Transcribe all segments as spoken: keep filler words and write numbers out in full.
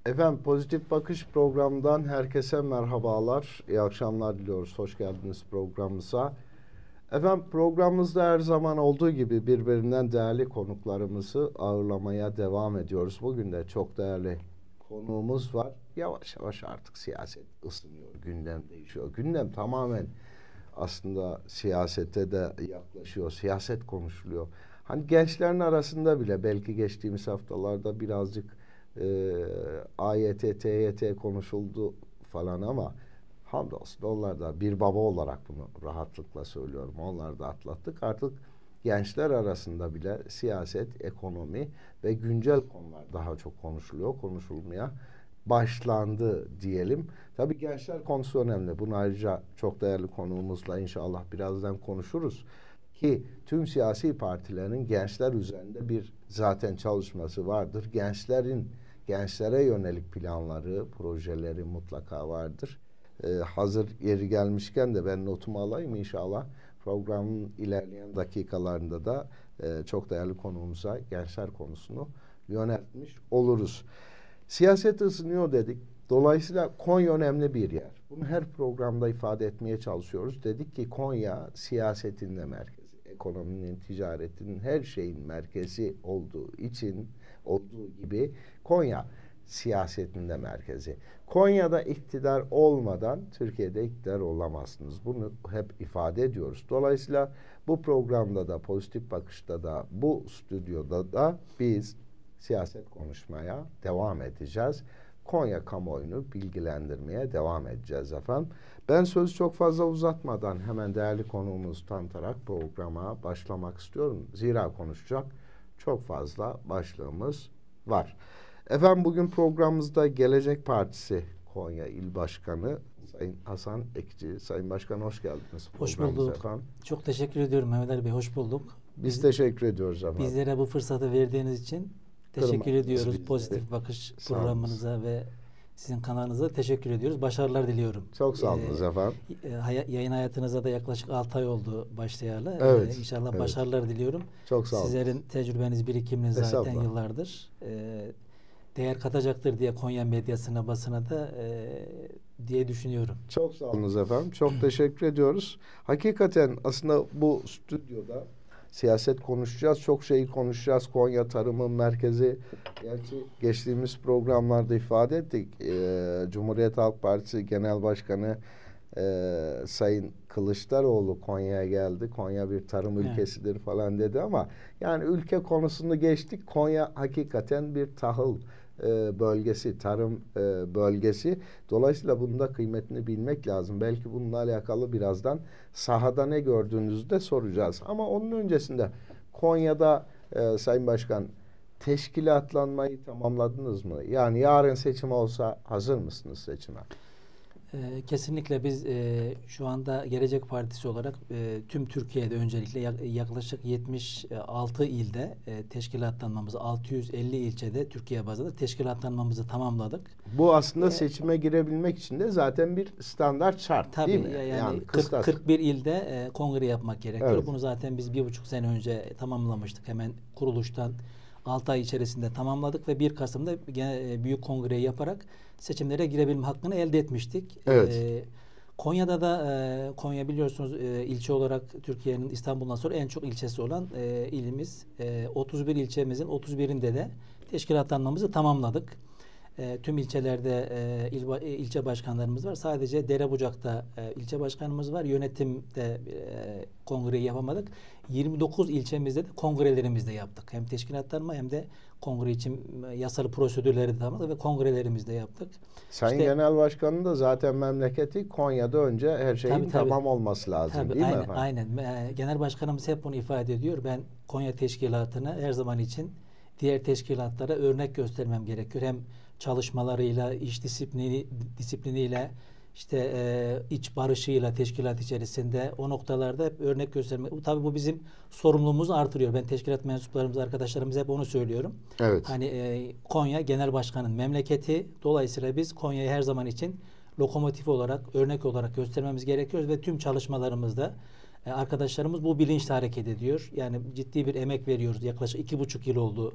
Efendim Pozitif Bakış programından herkese merhabalar. İyi akşamlar diliyoruz. Hoş geldiniz programımıza. Efendim programımızda her zaman olduğu gibi birbirinden değerli konuklarımızı ağırlamaya devam ediyoruz. Bugün de çok değerli konuğumuz var. Yavaş yavaş artık siyaset ısınıyor. Gündem değişiyor. Gündem tamamen aslında siyasete de yaklaşıyor. Siyaset konuşuluyor. Hani gençlerin arasında bile belki geçtiğimiz haftalarda birazcık e, A Y T, T Y T konuşuldu falan ama hamdolsun onlar da bir baba olarak bunu rahatlıkla söylüyorum. Onlar da atlattık. Artık gençler arasında bile siyaset, ekonomi ve güncel konular daha çok konuşuluyor, konuşulmaya başlandı diyelim. Tabii gençler konusu önemli. Bunu ayrıca çok değerli konuğumuzla inşallah birazdan konuşuruz. Ki tüm siyasi partilerin gençler üzerinde bir zaten çalışması vardır. Gençlerin, gençlere yönelik planları, projeleri mutlaka vardır. Ee, hazır yeri gelmişken de ben notumu alayım inşallah. Programın ilerleyen dakikalarında da e, çok değerli konuğumuza gençler konusunu yöneltmiş oluruz. Siyaset ısınıyor dedik. Dolayısıyla Konya önemli bir yer. Bunu her programda ifade etmeye çalışıyoruz. Dedik ki Konya siyasetin de merkezi. Ekonominin, ticaretin, her şeyin merkezi olduğu için, olduğu gibi Konya siyasetin de merkezi. Konya'da iktidar olmadan Türkiye'de iktidar olamazsınız. Bunu hep ifade ediyoruz. Dolayısıyla bu programda da, Pozitif Bakış'ta da, bu stüdyoda da biz siyaset konuşmaya devam edeceğiz. Konya kamuoyunu bilgilendirmeye devam edeceğiz efendim. Ben sözü çok fazla uzatmadan hemen değerli konuğumuzu tanıtarak programa başlamak istiyorum. Zira konuşacak çok fazla başlığımız var. Efendim bugün programımızda Gelecek Partisi Konya İl Başkanı Sayın Hasan Ekçi. Sayın Başkan hoş geldiniz. Hoş bulduk. Efendim. Çok teşekkür ediyorum Mehmet Ali Bey. Hoş bulduk. Biz, Biz teşekkür ediyoruz efendim. Bizlere bu fırsatı verdiğiniz için teşekkür Kırmadınız ediyoruz. bizleri. Pozitif Bakış programınıza ve sizin kanalınıza teşekkür ediyoruz. Başarılar diliyorum. Çok sağ olun ee, efendim. E, yayın hayatınıza da yaklaşık altı ay oldu başlayalı. Evet. Ee, inşallah evet. başarılar diliyorum. Çok sağ olun. Sizlerin tecrübeniz, birikiminiz zaten yıllardır. Ee, değer katacaktır diye Konya medyasına, basına da e, diye düşünüyorum. Çok sağ olun efendim. Çok teşekkür ediyoruz. Hakikaten aslında bu stüdyoda siyaset konuşacağız. Çok şeyi konuşacağız. Konya Tarımın Merkezi. Gerçi geçtiğimiz programlarda ifade ettik. Ee, Cumhuriyet Halk Partisi Genel Başkanı e, Sayın Kılıçdaroğlu Konya'ya geldi. Konya bir tarım evet. ülkesidir falan dedi ama yani ülke konusunu geçtik. Konya hakikaten bir tahıl e, bölgesi, tarım e, bölgesi. Dolayısıyla bunun da kıymetini bilmek lazım. Belki bununla alakalı birazdan sahada ne gördüğünüzü de soracağız. Ama onun öncesinde Konya'da e, Sayın Başkan teşkilatlanmayı tamamladınız mı? Yani yarın seçim olsa hazır mısınız seçime? E, kesinlikle biz e, şu anda Gelecek Partisi olarak e, tüm Türkiye'de öncelikle yaklaşık yetmiş altı ilde e, teşkilatlanmamızı, altı yüz elli ilçede Türkiye bazında teşkilatlanmamızı tamamladık. Bu aslında e, seçime girebilmek için de zaten bir standart şart tabii, değil mi? Yani, yani kırk, kırk bir ilde e, kongre yapmak gerekiyor. Evet. Bunu zaten biz bir buçuk sene önce tamamlamıştık. Hemen kuruluştan altı ay içerisinde tamamladık ve bir Kasım'da gene büyük kongreyi yaparak seçimlere girebilme hakkını elde etmiştik. Evet. Ee, Konya'da da e, Konya biliyorsunuz e, ilçe olarak Türkiye'nin İstanbul'dan sonra en çok ilçesi olan e, ilimiz. E, otuz bir ilçemizin otuz birinde de teşkilatlanmamızı tamamladık. E, tüm ilçelerde e, il, e, ilçe başkanlarımız var. Sadece Derebucak'ta e, ilçe başkanımız var. Yönetimde e, kongreyi yapamadık. yirmi dokuz ilçemizde de kongrelerimizde yaptık. Hem teşkilatlanma hem de kongre için yasalı prosedürleri de tamamladık ve kongrelerimizde yaptık. Sayın işte, Genel Başkan'ın da zaten memleketi Konya'da önce her şeyin tabii, tabii. tamam olması lazım tabii, değil aynen, mi efendim? Aynen. Genel Başkanımız hep bunu ifade ediyor. Ben Konya Teşkilatı'nı her zaman için diğer teşkilatlara örnek göstermem gerekiyor. Hem çalışmalarıyla, iş disiplini, disipliniyle, işte e, iç barışıyla teşkilat içerisinde o noktalarda hep örnek göstermek. Tabii bu bizim sorumluluğumuzu artırıyor. Ben teşkilat mensuplarımız, arkadaşlarımıza hep onu söylüyorum. Evet. Hani e, Konya Genel Başkan'ın memleketi. Dolayısıyla biz Konya'yı her zaman için lokomotif olarak, örnek olarak göstermemiz gerekiyor ve tüm çalışmalarımızda e, arkadaşlarımız bu bilinçle hareket ediyor. Yani ciddi bir emek veriyoruz. Yaklaşık iki buçuk yıl oldu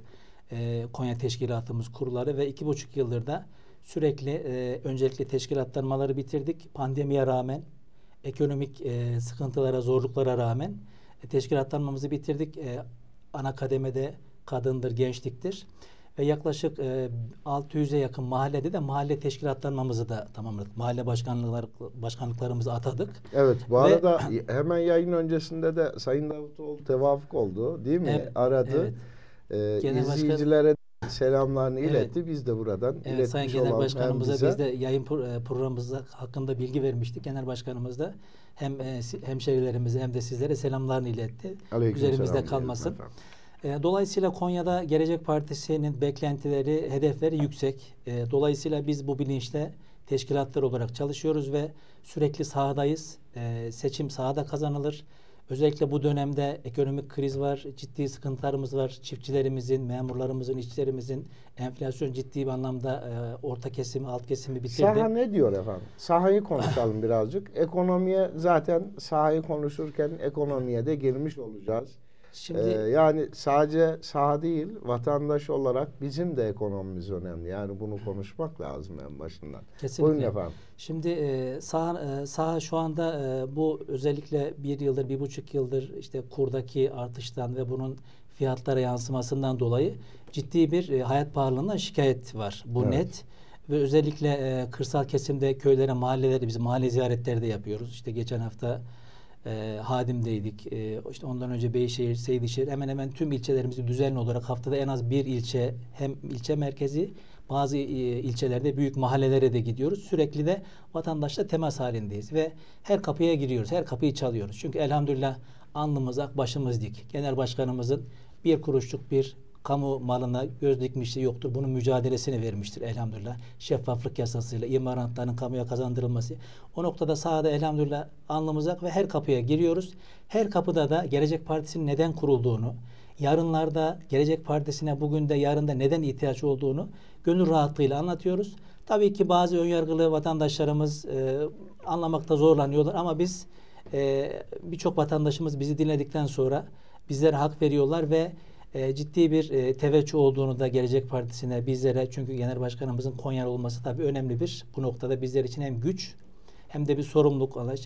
e, Konya teşkilatımız kuruları ve iki buçuk yıldır da sürekli e, öncelikle teşkilatlanmaları bitirdik. Pandemiye rağmen, ekonomik e, sıkıntılara, zorluklara rağmen e, teşkilatlanmamızı bitirdik. E, ana kademede kadındır, gençliktir. Ve yaklaşık e, altı yüze yakın mahallede de mahalle teşkilatlanmamızı da tamamladık. Mahalle başkanlıklar, başkanlıklarımızı atadık. Evet, bu Ve, arada hemen yayın öncesinde de Sayın Davutoğlu tevafuk oldu, değil mi? Evet, Aradı. evet. Ee, izleyicilere selamlarını Evet. iletti. Biz de buradan Evet, iletmiş Sayın Genel olalım. Başkanımıza bize... biz de yayın pro- programımız hakkında bilgi vermiştik. Genel Başkanımız da hem e, hemşerilerimize hem de sizlere selamlarını iletti. Üzerimizde kalmasın. Dolayısıyla Konya'da Gelecek Partisi'nin beklentileri, hedefleri yüksek. Dolayısıyla biz bu bilinçle teşkilatlar olarak çalışıyoruz ve sürekli sahadayız. Seçim sahada kazanılır. Özellikle bu dönemde ekonomik kriz var, ciddi sıkıntılarımız var. Çiftçilerimizin, memurlarımızın, işçilerimizin enflasyon ciddi bir anlamda orta kesimi, alt kesimi bitirdi. Saha ne diyor efendim? Sahayı konuşalım birazcık. Ekonomiye zaten sahayı konuşurken ekonomiye de girmiş olacağız. Şimdi, ee, yani sadece saha değil, vatandaş olarak bizim de ekonomimiz önemli. Yani bunu konuşmak lazım en başından. Kesinlikle. Buyurun efendim. Şimdi e, saha, e, saha şu anda e, bu özellikle bir yıldır, bir buçuk yıldır işte kurdaki artıştan ve bunun fiyatlara yansımasından dolayı ciddi bir e, hayat pahalılığından şikayet var. Bu evet. Net. Ve özellikle e, kırsal kesimde köylere, mahallelere biz mahalle ziyaretleri de yapıyoruz. İşte geçen hafta E, Hadim'deydik. E, işte ondan önce Beyşehir, Seydişehir, hemen hemen tüm ilçelerimizi düzenli olarak haftada en az bir ilçe, hem ilçe merkezi, bazı e, ilçelerde büyük mahallelere de gidiyoruz. Sürekli de vatandaşla temas halindeyiz ve her kapıya giriyoruz, her kapıyı çalıyoruz. Çünkü elhamdülillah alnımız ak, başımız dik. Genel Başkanımızın bir kuruşluk bir kamu malına göz dikmişliği yoktur. Bunun mücadelesini vermiştir elhamdülillah. Şeffaflık yasasıyla imalatların kamuya kazandırılması. O noktada sahada elhamdülillah alnımız ak ve her kapıya giriyoruz. Her kapıda da Gelecek Partisi'nin neden kurulduğunu, yarınlarda Gelecek Partisi'ne bugün de yarın da neden ihtiyaç olduğunu gönül rahatlığıyla anlatıyoruz. Tabii ki bazı önyargılı vatandaşlarımız e, anlamakta zorlanıyorlar ama biz e, birçok vatandaşımız bizi dinledikten sonra bizlere hak veriyorlar ve E, ciddi bir e, teveccüh olduğunu da Gelecek Partisi'ne, bizlere, çünkü Genel Başkanımızın Konyalı olması tabii önemli bir, bu noktada bizler için hem güç hem de bir sorumluluk alaş.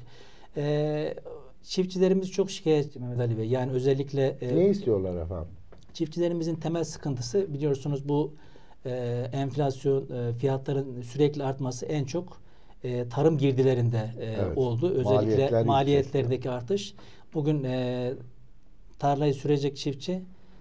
E, çiftçilerimiz çok şikayetçi Mehmet Ali Bey. Yani özellikle e, ne istiyorlar efendim? Çiftçilerimizin temel sıkıntısı, biliyorsunuz bu e, enflasyon, e, fiyatların sürekli artması en çok e, tarım girdilerinde e, evet. oldu. Özellikle Maliyetler maliyetlerdeki yüksek. Artış. Bugün e, tarlayı sürecek çiftçi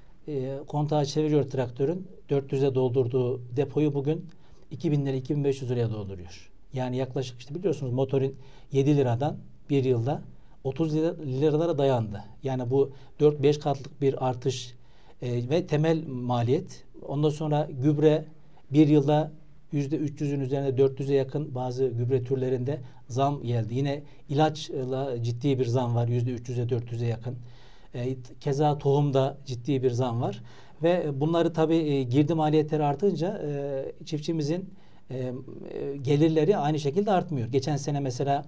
E, kontağı çeviriyor traktörün. dört yüze doldurduğu depoyu bugün iki bin lira, iki bin beş yüz liraya dolduruyor. Yani yaklaşık işte biliyorsunuz motorun yedi liradan bir yılda otuz liralara dayandı. Yani bu dört beş katlık bir artış e, ve temel maliyet. Ondan sonra gübre bir yılda yüzde üç yüzün üzerinde dört yüze yakın bazı gübre türlerinde zam geldi. Yine ilaçla ciddi bir zam var. yüzde üç yüze dört yüze yakın. E, keza tohumda ciddi bir zam var ve bunları tabii e, girdi maliyetleri artınca e, çiftçimizin e, e, gelirleri aynı şekilde artmıyor. Geçen sene mesela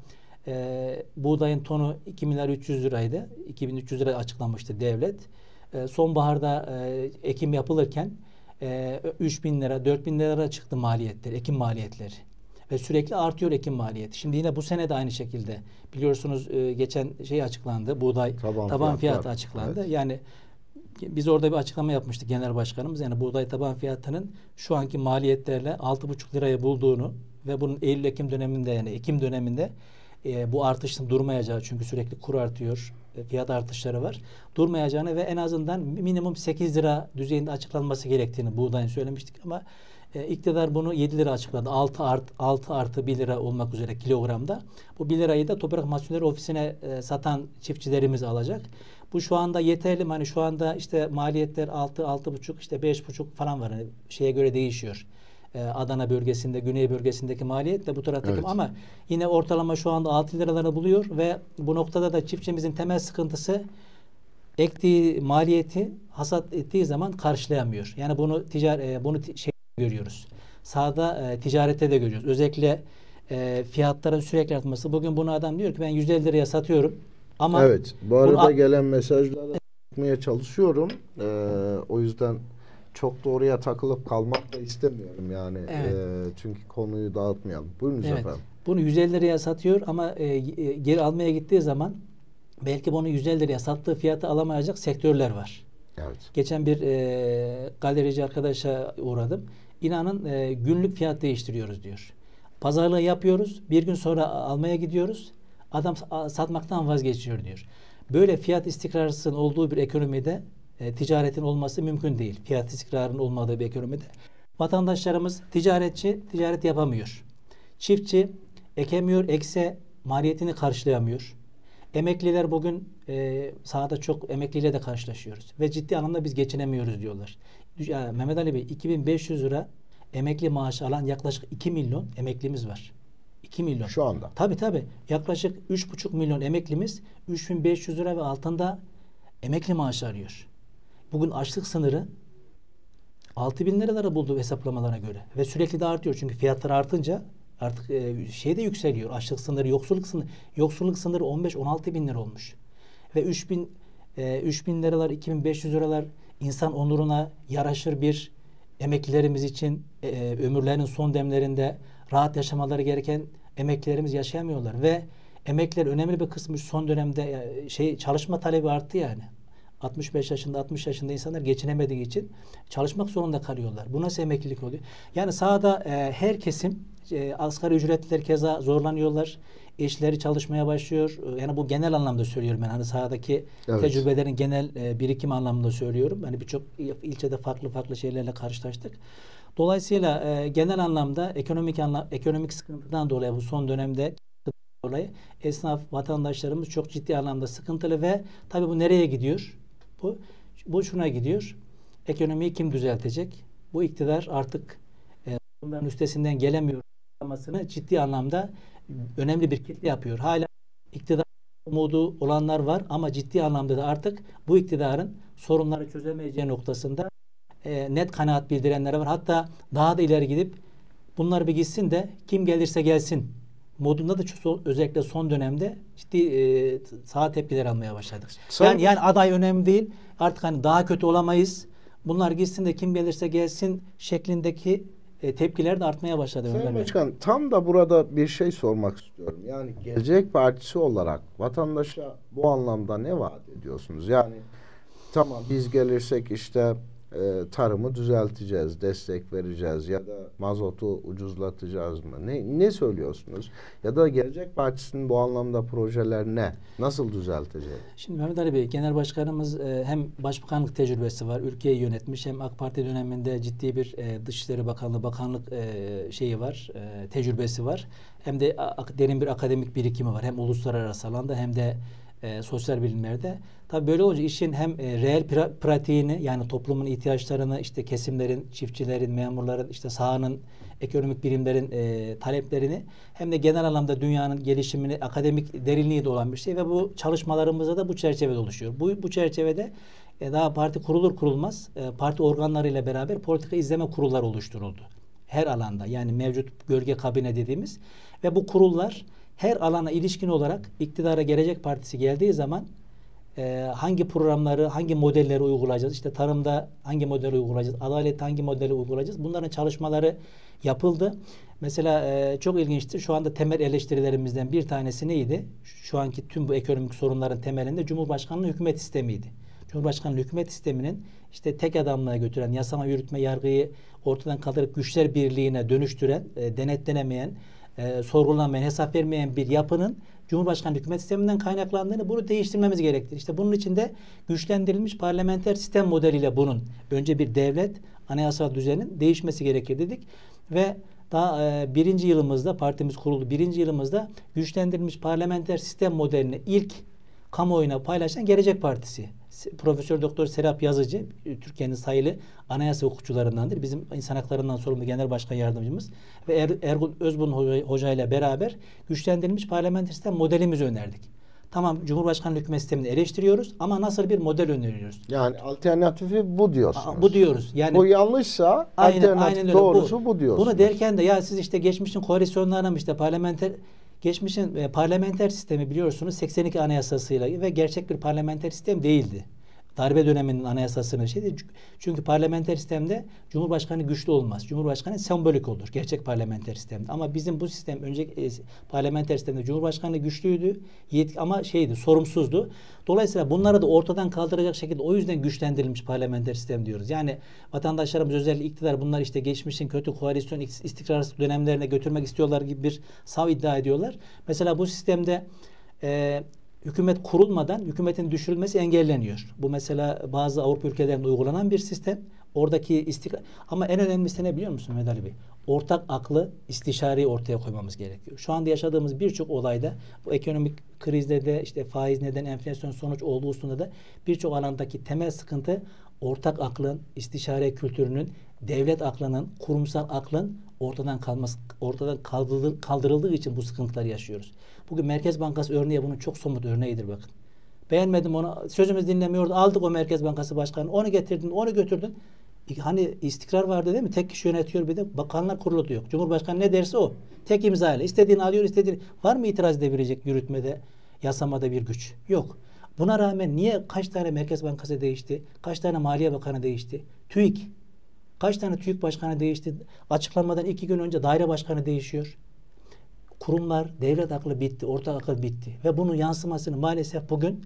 e, buğdayın tonu iki milyar üç yüz liraydı. iki bin üç yüz lira açıklamıştı devlet. E, sonbaharda e, ekim yapılırken e, üç bin lira, dört bin lira çıktı maliyetleri, ekim maliyetleri. Ve sürekli artıyor ekim maliyeti. Şimdi yine bu sene de aynı şekilde. Biliyorsunuz e, geçen şey açıklandı. Buğday taban, taban fiyatı açıklandı. Evet. Yani biz orada bir açıklama yapmıştık Genel Başkanımız. Yani buğday taban fiyatının şu anki maliyetlerle altı buçuk liraya bulduğunu ve bunun Eylül-Ekim döneminde, yani Ekim döneminde e, bu artışın durmayacağı, çünkü sürekli kur artıyor, e, fiyat artışları var. Durmayacağını ve en azından minimum sekiz lira düzeyinde açıklanması gerektiğini buğdayın söylemiştik ama E, iktidar bunu yedi lira açıkladı. altı, art, altı artı bir lira olmak üzere kilogramda. Bu bir lirayı da Toprak Mahsulleri Ofisi'ne e, satan çiftçilerimiz alacak. Bu şu anda yeterli mi? Hani şu anda işte maliyetler altı, altı buçuk, işte beş buçuk falan var. Yani şeye göre değişiyor. E, Adana bölgesinde, Güney bölgesindeki maliyetle bu taraftaki, evet. Ama yine ortalama şu anda altı liraları buluyor ve bu noktada da çiftçimizin temel sıkıntısı ektiği maliyeti hasat ettiği zaman karşılayamıyor. Yani bunu ticari, bunu şey görüyoruz. Sahada e, ticarette de görüyoruz. Özellikle e, fiyatların sürekli artması. Bugün bunu adam diyor ki ben yüz elli liraya satıyorum. Ama evet. Bu arada gelen mesajlara bakmaya çalışıyorum. Ee, o yüzden çok da oraya takılıp kalmak da istemiyorum yani. Evet. E, çünkü konuyu dağıtmayalım. Buyurunuz Evet. efendim. Bunu yüz elli liraya satıyor ama e, e, geri almaya gittiği zaman belki bunu yüz elli liraya sattığı fiyatı alamayacak sektörler var. Evet. Geçen bir e, galerici arkadaşa uğradım. İnanın e, günlük fiyat değiştiriyoruz diyor. Pazarlığı yapıyoruz. Bir gün sonra almaya gidiyoruz. Adam satmaktan vazgeçiyor diyor. Böyle fiyat istikrarsızlığın olduğu bir ekonomide e, ticaretin olması mümkün değil. Fiyat istikrarının olmadığı bir ekonomide. Vatandaşlarımız ticaretçi ticaret yapamıyor. Çiftçi ekemiyor, ekse maliyetini karşılayamıyor. Emekliler bugün e, sahada çok emekliyle de karşılaşıyoruz. Ve ciddi anlamda biz geçinemiyoruz diyorlar. Ya, Mehmet Ali Bey iki bin beş yüz lira emekli maaşı alan yaklaşık iki milyon emeklimiz var. iki milyon. Şu anda. Tabii tabii. Yaklaşık üç buçuk milyon emeklimiz üç bin beş yüz lira ve altında emekli maaşı arıyor. Bugün açlık sınırı altı bin liraları buldu hesaplamalara göre. Ve sürekli de artıyor. Çünkü fiyatlar artınca artık e, şey de yükseliyor. Açlık sınırı, yoksulluk sınırı. Yoksulluk sınırı on beş on altı bin lira olmuş. Ve üç bin, e, üç bin liralar, iki bin beş yüz liralar insan onuruna yaraşır bir emeklilerimiz için e, ömürlerinin son demlerinde rahat yaşamaları gereken emeklilerimiz yaşayamıyorlar. Ve emekliler önemli bir kısmı son dönemde e, şey çalışma talebi arttı yani. altmış beş yaşında, altmış yaşında insanlar geçinemediği için çalışmak zorunda kalıyorlar. Bu nasıl emeklilik oluyor? Yani sahada e, her kesim e, asgari ücretliler keza zorlanıyorlar. Eşleri çalışmaya başlıyor. Yani bu genel anlamda söylüyorum ben. Hani sahadaki Evet. tecrübelerin genel e, birikim anlamında söylüyorum. Hani birçok ilçede farklı farklı şeylerle karşılaştık. Dolayısıyla e, genel anlamda ekonomik anlam, ekonomik sıkıntıdan dolayı bu son dönemde dolayı esnaf vatandaşlarımız çok ciddi anlamda sıkıntılı ve tabii bu nereye gidiyor? Bu, bu şuna gidiyor. Ekonomiyi kim düzeltecek? Bu iktidar artık e, bunların üstesinden gelemiyor olmasını ciddi anlamda önemli bir kitle yapıyor. Hala iktidar umudu olanlar var ama ciddi anlamda da artık bu iktidarın sorunları çözemeyeceği noktasında e, net kanaat bildirenler var. Hatta daha da ileri gidip bunlar bir gitsin de kim gelirse gelsin modunda da çok, özellikle son dönemde ciddi e, sağ tepkiler almaya başladık. Sayın, yani, yani aday önemli değil. Artık hani daha kötü olamayız. Bunlar gitsin de kim gelirse gelsin şeklindeki e, tepkiler de artmaya başladı. Sayın Başkan, tam da burada bir şey sormak istiyorum. Yani Gelecek Partisi olarak vatandaşa bu anlamda ne vaat ediyorsunuz? Yani tamam biz gelirsek işte e, tarımı düzelteceğiz, destek vereceğiz ya da mazotu ucuzlatacağız mı? Ne, ne söylüyorsunuz? Ya da Gelecek Partisi'nin bu anlamda projeler ne? Nasıl düzelteceğiz? Şimdi Mehmet Ali Bey, Genel Başkanımız e, hem başbakanlık tecrübesi var, ülkeyi yönetmiş, hem AK Parti döneminde ciddi bir e, Dışişleri Bakanlığı, bakanlık e, şeyi var, e, tecrübesi var. Hem de a, derin bir akademik birikimi var. Hem uluslararası alanda hem de e, sosyal bilimlerde. Tabii böyle olunca işin hem e, reel pra, pratiğini, yani toplumun ihtiyaçlarını, işte kesimlerin, çiftçilerin, memurların, işte sahanın, ekonomik birimlerin e, taleplerini, hem de genel anlamda dünyanın gelişimini, akademik derinliği de olan bir şey ve bu çalışmalarımızda da bu çerçevede oluşuyor. Bu, bu çerçevede e, daha parti kurulur kurulmaz e, parti organlarıyla beraber politika izleme kurulları oluşturuldu. Her alanda, yani mevcut gölge kabine dediğimiz ve bu kurullar her alana ilişkin olarak iktidara Gelecek Partisi geldiği zaman e, hangi programları, hangi modelleri uygulayacağız, işte tarımda hangi modeli uygulayacağız, adalette hangi modeli uygulayacağız, bunların çalışmaları yapıldı. Mesela e, çok ilginçtir. Şu anda temel eleştirilerimizden bir tanesi neydi? Şu anki tüm bu ekonomik sorunların temelinde Cumhurbaşkanlığı hükümet sistemiydi. Cumhurbaşkanlığı hükümet sisteminin işte tek adamlığa götüren, yasama, yürütme, yargıyı ortadan kaldırıp güçler birliğine dönüştüren, e, denetlenemeyen, e, sorgulanmayan, hesap vermeyen bir yapının Cumhurbaşkanlığı hükümet sisteminden kaynaklandığını, bunu değiştirmemiz gerektir. İşte bunun için de güçlendirilmiş parlamenter sistem modeliyle bunun önce bir devlet anayasal düzenin değişmesi gerekir dedik ve daha e, birinci yılımızda, partimiz kuruldu birinci yılımızda güçlendirilmiş parlamenter sistem modelini ilk kamuoyuna paylaşan Gelecek Partisi. Profesör Doktor Serap Yazıcı, Türkiye'nin sayılı anayasa hukukçularındandır. Bizim insan haklarından sorumlu Genel Başkan Yardımcımız ve er, Ergun Özbun Hoca, Hoca ile beraber güçlendirilmiş parlamenter sistem modelimizi önerdik. Tamam, Cumhurbaşkanlığı hükümet sistemini eleştiriyoruz ama nasıl bir model öneriyoruz? Yani alternatifi bu diyorsunuz. Aa, bu diyoruz. Yani bu yanlışsa aynen, alternatif aynen doğrusu bu, bu diyorsunuz. Bunu derken de ya siz işte geçmişin koalisyonlarına mı, işte parlamenter geçmişin e, parlamenter sistemi biliyorsunuz seksen iki anayasasıyla ve gerçek bir parlamenter sistem değildi. darbe döneminin anayasasını şey çünkü parlamenter sistemde Cumhurbaşkanı güçlü olmaz. Cumhurbaşkanı sembolik olur. Gerçek parlamenter sistemde. Ama bizim bu sistem önceki e, parlamenter sistemde Cumhurbaşkanı güçlüydü. Yetki, ama şeydi, sorumsuzdu. Dolayısıyla bunları da ortadan kaldıracak şekilde o yüzden güçlendirilmiş parlamenter sistem diyoruz. Yani vatandaşlarımız özellikle iktidar bunlar işte geçmişin kötü koalisyon istikrarsız dönemlerine götürmek istiyorlar gibi bir sav iddia ediyorlar. Mesela bu sistemde e, hükümet kurulmadan hükümetin düşürülmesi engelleniyor. Bu mesela bazı Avrupa ülkelerinde uygulanan bir sistem. Oradaki istikrar ama en önemlisi ne biliyor musun Mehmet Ali Bey? Ortak aklı, istişareyi ortaya koymamız gerekiyor. Şu anda yaşadığımız birçok olayda bu ekonomik krizde de işte faiz neden enflasyon sonuç olduğu hususunda da birçok alandaki temel sıkıntı ortak aklın, istişare kültürünün, devlet aklının, kurumsal aklın ortadan kalması, ortadan kaldırıldığı, kaldırıldığı için bu sıkıntıları yaşıyoruz. Bugün Merkez Bankası örneği bunun çok somut örneğidir bakın. Beğenmedim onu, sözümüz dinlemiyordu. Aldık o Merkez Bankası Başkanı, onu getirdin, onu götürdün. Hani istikrar vardı değil mi? Tek kişi yönetiyor bir de bakanlar kurulu diyor. Cumhurbaşkanı ne derse o. Tek imzayla. İstediğini alıyor, istediğini. Var mı itiraz edebilecek yürütmede, yasamada bir güç? Yok. Buna rağmen niye kaç tane Merkez Bankası değişti? Kaç tane Maliye Bakanı değişti? TÜİK. Kaç tane TÜİK Başkanı değişti? Açıklanmadan iki gün önce daire başkanı değişiyor. Kurumlar, devlet aklı bitti, ortak akıl bitti. Ve bunun yansımasını maalesef bugün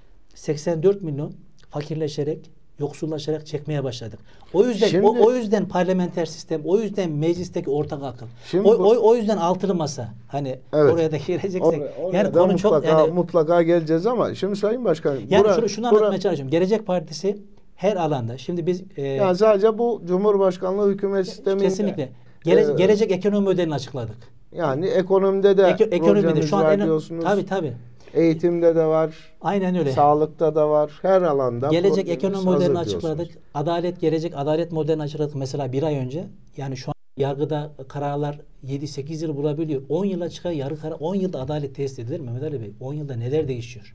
seksen dört milyon fakirleşerek, yoksullaşarak çekmeye başladık. O yüzden Şimdi, o, o yüzden parlamenter sistem, o yüzden meclisteki ortak akıl. O, bu, o, o yüzden altılı masa. Hani evet, oraya da gireceksek. Oraya, oraya yani konu mutlaka, çok yani mutlaka geleceğiz ama şimdi Sayın Başkanım. Yani bura, şunu, şunu bura, anlatmaya çalışıyorum. Gelecek Partisi her alanda. Şimdi biz e, yani sadece bu Cumhurbaşkanlığı hükümet sistemi kesinlikle Gele, e, gelecek ekonomi modelini açıkladık. Yani ekonomide de Eko, ekonomide projemiz şu an var en, diyorsunuz. tabii tabii. Eğitimde de var. Aynen öyle. Sağlıkta da var. Her alanda. Gelecek ekonomi modelini açıkladık. Adalet, gelecek adalet modelini açıkladık. Mesela bir ay önce. Yani şu an yargıda kararlar yedi sekiz yıl bulabiliyor. on yıla çıkan yargı kararı, on yılda adalet tesis edilir mi Mehmet Ali Bey? on yılda neler değişiyor?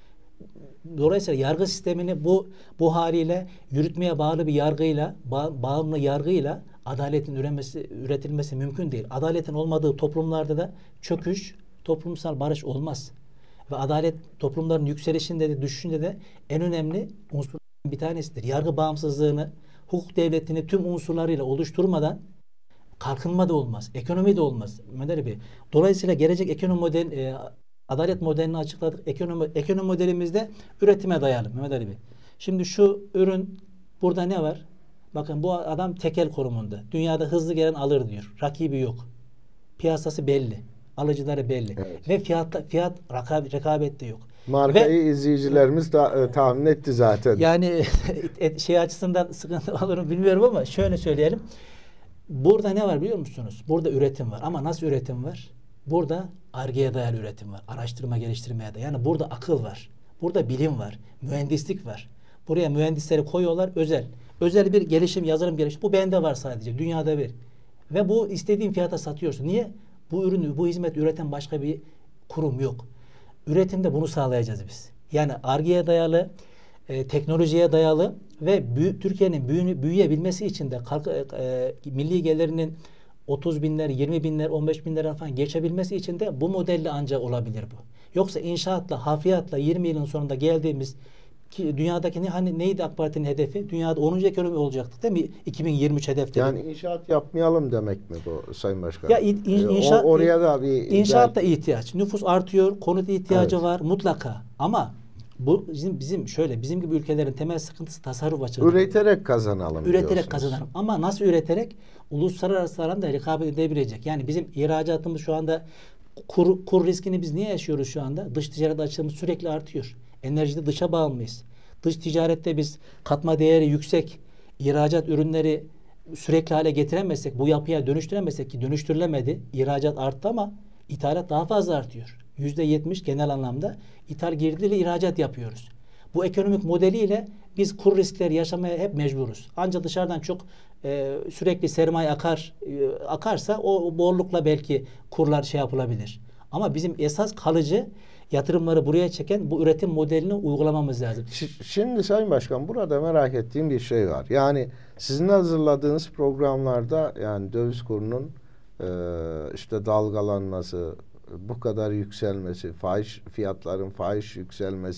Dolayısıyla yargı sistemini bu bu haliyle yürütmeye bağlı bir yargıyla, ba bağımlı yargıyla adaletin üretilmesi, üretilmesi mümkün değil. Adaletin olmadığı toplumlarda da çöküş, toplumsal barış olmaz. Ve adalet toplumların yükselişinde de düşüşünde de en önemli unsurlardan bir tanesidir. Yargı bağımsızlığını, hukuk devletini tüm unsurlarıyla oluşturmadan kalkınma da olmaz, ekonomi de olmaz. Mehmet Ali Bey. Dolayısıyla gelecek ekonomi model, e, adalet modelini açıkladık. Ekonomi, ekonomi modelimizde üretime dayalı Mehmet Ali Bey. Şimdi şu ürün, burada ne var? Bakın bu adam tekel konumunda. Dünyada hızlı gelen alır diyor. Rakibi yok. Piyasası belli. Alıcıları belli. Evet. Ve fiyat fiyat rekabet, rekabet de yok. Markayı Ve, izleyicilerimiz da e, tahmin etti zaten. Yani et, şey açısından sıkıntı olur mu bilmiyorum ama şöyle söyleyelim. Burada ne var biliyor musunuz? Burada üretim var. Ama nasıl üretim var? Burada Ar-Ge'ye dayalı üretim var. Araştırma geliştirmeye dayalı. Yani burada akıl var. Burada bilim var. Mühendislik var. Buraya mühendisleri koyuyorlar özel. Özel bir gelişim, yazılım gelişim. Bu bende var sadece. Dünyada bir. Ve bu istediğin fiyata satıyorsun. Niye? Bu ürünü, bu hizmet üreten başka bir kurum yok. Üretimde bunu sağlayacağız biz. Yani Ar-Ge'ye dayalı, e, teknolojiye dayalı ve büyü, Türkiye'nin büyü, büyüyebilmesi için de kalk, e, e, milli gelirinin otuz binler, yirmi binler, on beş binler falan geçebilmesi için de bu modelle ancak olabilir bu. Yoksa inşaatla, hafriyatla yirmi yılın sonunda geldiğimiz ki dünyadaki ne, hani neydi AK Parti'nin hedefi? Dünyada onuncu ekonomi olacaktık değil mi? iki bin yirmi üç hedefleri. Yani inşaat yapmayalım demek mi bu Sayın Başkan? Ya in, in, inşaat, o, oraya da bir inşaat da ihtiyaç. Nüfus artıyor, konut ihtiyacı evet. var mutlaka. Ama bu bizim bizim şöyle bizim gibi ülkelerin temel sıkıntısı tasarruf açısından. Üreterek kazanalım Üreterek diyorsunuz. kazanalım. Ama nasıl üreterek? Uluslararası alanda rekabet edebilecek. Yani bizim ihracatımız şu anda kur, kur riskini biz niye yaşıyoruz şu anda? Dış ticaret açığımız sürekli artıyor. Enerjide dışa bağımlıyız. Dış ticarette biz katma değeri yüksek ihracat ürünleri sürekli hale getiremezsek, bu yapıya dönüştüremezsek ki dönüştürülemedi. İhracat arttı ama ithalat daha fazla artıyor. yüzde yetmiş genel anlamda ithal girdili ihracat yapıyoruz. Bu ekonomik modeliyle biz kur riskleri yaşamaya hep mecburuz. Ancak dışarıdan çok e, sürekli sermaye akar e, akarsa o, o borlukla belki kurlar şey yapılabilir. Ama bizim esas kalıcı yatırımları buraya çeken bu üretim modelini uygulamamız lazım. Şimdi Sayın Başkan burada merak ettiğim bir şey var. Yani sizin hazırladığınız programlarda yani döviz kurunun e, işte dalgalanması, bu kadar yükselmesi, fahiş fiyatların fahiş yükselmesi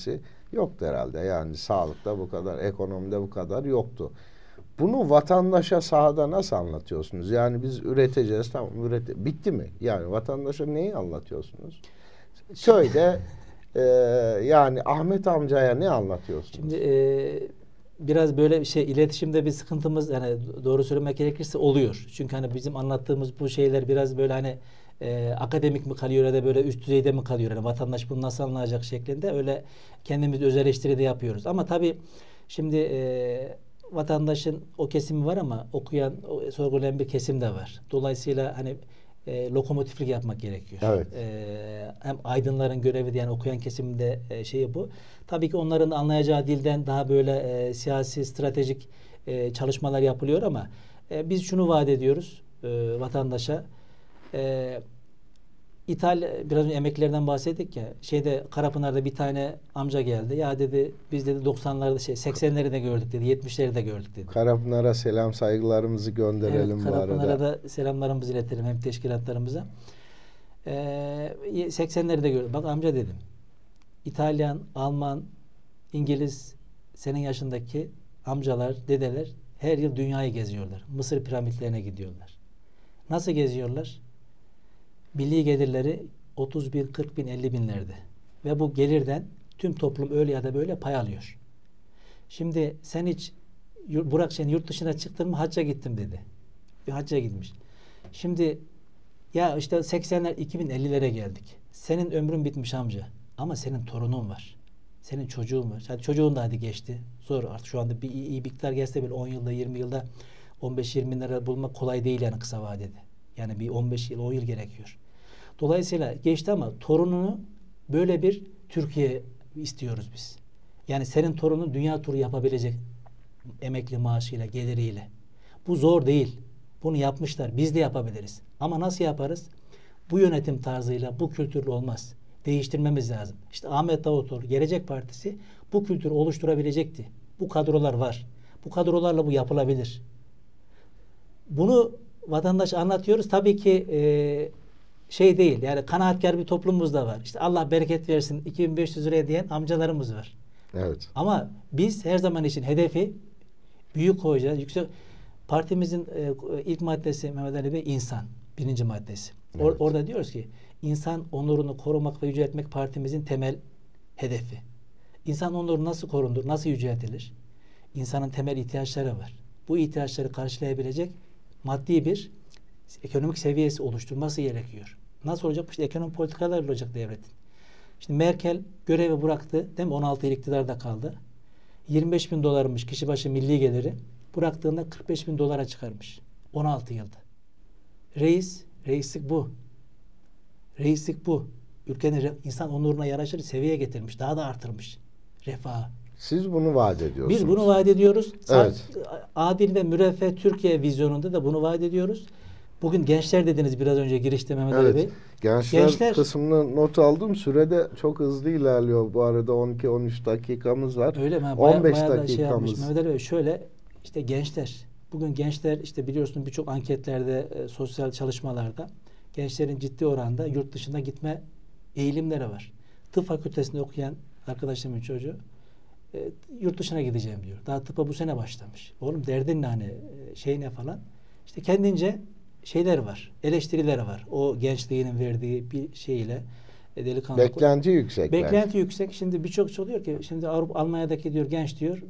yoktu herhalde. Yani sağlıkta bu kadar, ekonomide bu kadar yoktu. Bunu vatandaşa sahada nasıl anlatıyorsunuz? Yani biz üreteceğiz, tamam ürete bitti mi? Yani vatandaşa neyi anlatıyorsunuz? Köyde e, yani Ahmet amcaya ne anlatıyorsunuz? Şimdi e, biraz böyle şey iletişimde bir sıkıntımız, yani doğru söylemek gerekirse oluyor. Çünkü hani bizim anlattığımız bu şeyler biraz böyle hani e, akademik mi kalıyor ya da böyle üst düzeyde mi kalıyor? Yani vatandaş bunu nasıl anlayacak şeklinde öyle kendimiz öz eleştiri de yapıyoruz. Ama tabii şimdi e, vatandaşın o kesimi var ama okuyan, o, sorgulayan bir kesim de var. Dolayısıyla hani e, lokomotiflik yapmak gerekiyor. Evet. E, hem aydınların görevi de yani okuyan kesimde e, şeyi bu. Tabii ki onların anlayacağı dilden daha böyle e, siyasi, stratejik e, çalışmalar yapılıyor ama e, biz şunu vaat ediyoruz e, vatandaşa. E, İthal, biraz önce emeklilerden bahsettik ya. Şeyde Karapınar'da bir tane amca geldi. Ya dedi biz dedi doksanlarda şey seksenleri de gördük dedi. yetmişleri de gördük dedi. Karapınar'a selam saygılarımızı gönderelim Evet, bu arada. Karapınar'a da selamlarımızı iletelim hem teşkilatlarımıza. Ee, seksenleri de gördük. Bak amca dedim. İtalyan, Alman, İngiliz senin yaşındaki amcalar, dedeler her yıl dünyayı geziyorlar. Mısır piramitlerine gidiyorlar. Nasıl geziyorlar? Milli gelirleri otuz bin, kırk bin, elli binlerde. Ve bu gelirden tüm toplum öyle ya da böyle pay alıyor. Şimdi sen hiç Burak sen yurt dışına çıktın mı? Hacca gittim dedi. Bir hacca gitmiş. Şimdi ya işte seksenler iki bin ellilere geldik. Senin ömrün bitmiş amca. Ama senin torunun var. Senin çocuğun var. Hadi çocuğun da hadi geçti. Zor artık şu anda bir iyi, iyi bir miktar gelse bile on yılda yirmi yılda on beş yirmi lira bulmak kolay değil yani kısa vadede. Yani bir on beş yıl on yıl gerekiyor. Dolayısıyla geçti ama torununu böyle bir Türkiye istiyoruz biz. Yani senin torunun dünya turu yapabilecek emekli maaşıyla, geliriyle. Bu zor değil. Bunu yapmışlar. Biz de yapabiliriz. Ama nasıl yaparız? Bu yönetim tarzıyla, bu kültürle olmaz. Değiştirmemiz lazım. İşte Ahmet Davutoğlu, Gelecek Partisi bu kültürü oluşturabilecekti. Bu kadrolar var. Bu kadrolarla bu yapılabilir. Bunu vatandaş anlatıyoruz. Tabii ki e, şey değil. Yani kanaatkar bir toplumumuz da var. İşte Allah bereket versin iki bin beş yüz liraya diyen amcalarımız var. Evet. Ama biz her zaman için hedefi büyük koyacağız. Yüksek partimizin e, ilk maddesi Mehmet Ali Bey insan. Birinci maddesi. Evet. Or, orada diyoruz ki insan onurunu korumak ve yüceltmek partimizin temel hedefi. İnsan onuru nasıl korunur? Nasıl yüceltilir? İnsanın temel ihtiyaçları var. Bu ihtiyaçları karşılayabilecek maddi bir ekonomik seviyesi oluşturması gerekiyor. Nasıl olacak? İşte ekonomik politikalar olacak devletin. Şimdi Merkel görevi bıraktı. Değil mi? on altı yıl iktidarda kaldı. yirmi beş bin dolarmış kişi başı milli geliri. Bıraktığında kırk beş bin dolara çıkarmış. on altı yılda. Reis, reislik bu. Reislik bu. Ülkenin insan onuruna yaraşır seviyeye getirmiş. Daha da artırmış refahı. Siz bunu vaat ediyorsunuz. Biz bunu vaat ediyoruz. Evet. Adil ve müreffeh Türkiye vizyonunda da bunu vaat ediyoruz. Bugün gençler dediniz biraz önce girişte Mehmet Evet. Ali Bey. Gençler, Gençler kısmını not aldım. Sürede çok hızlı ilerliyor bu arada. on iki on üç dakikamız var. Öyle mi? on beş bayağı da şey yapmış dakikamız. Mehmet Ali Bey. Şöyle işte gençler. Bugün gençler işte biliyorsunuz birçok anketlerde, e, sosyal çalışmalarda gençlerin ciddi oranda yurt dışına gitme eğilimleri var. Tıp fakültesinde okuyan arkadaşımın çocuğu e, yurt dışına gideceğim diyor. Daha tıpa bu sene başlamış. Oğlum derdin ne hani e, şey ne falan. İşte kendince şeyler var. Eleştirileri var. O gençliğinin verdiği bir şeyle e, delikanlı. Beklenti yüksek. Beklenti bence. yüksek. Şimdi birçok şey oluyor ki şimdi Avrupa Almanya'daki diyor genç diyor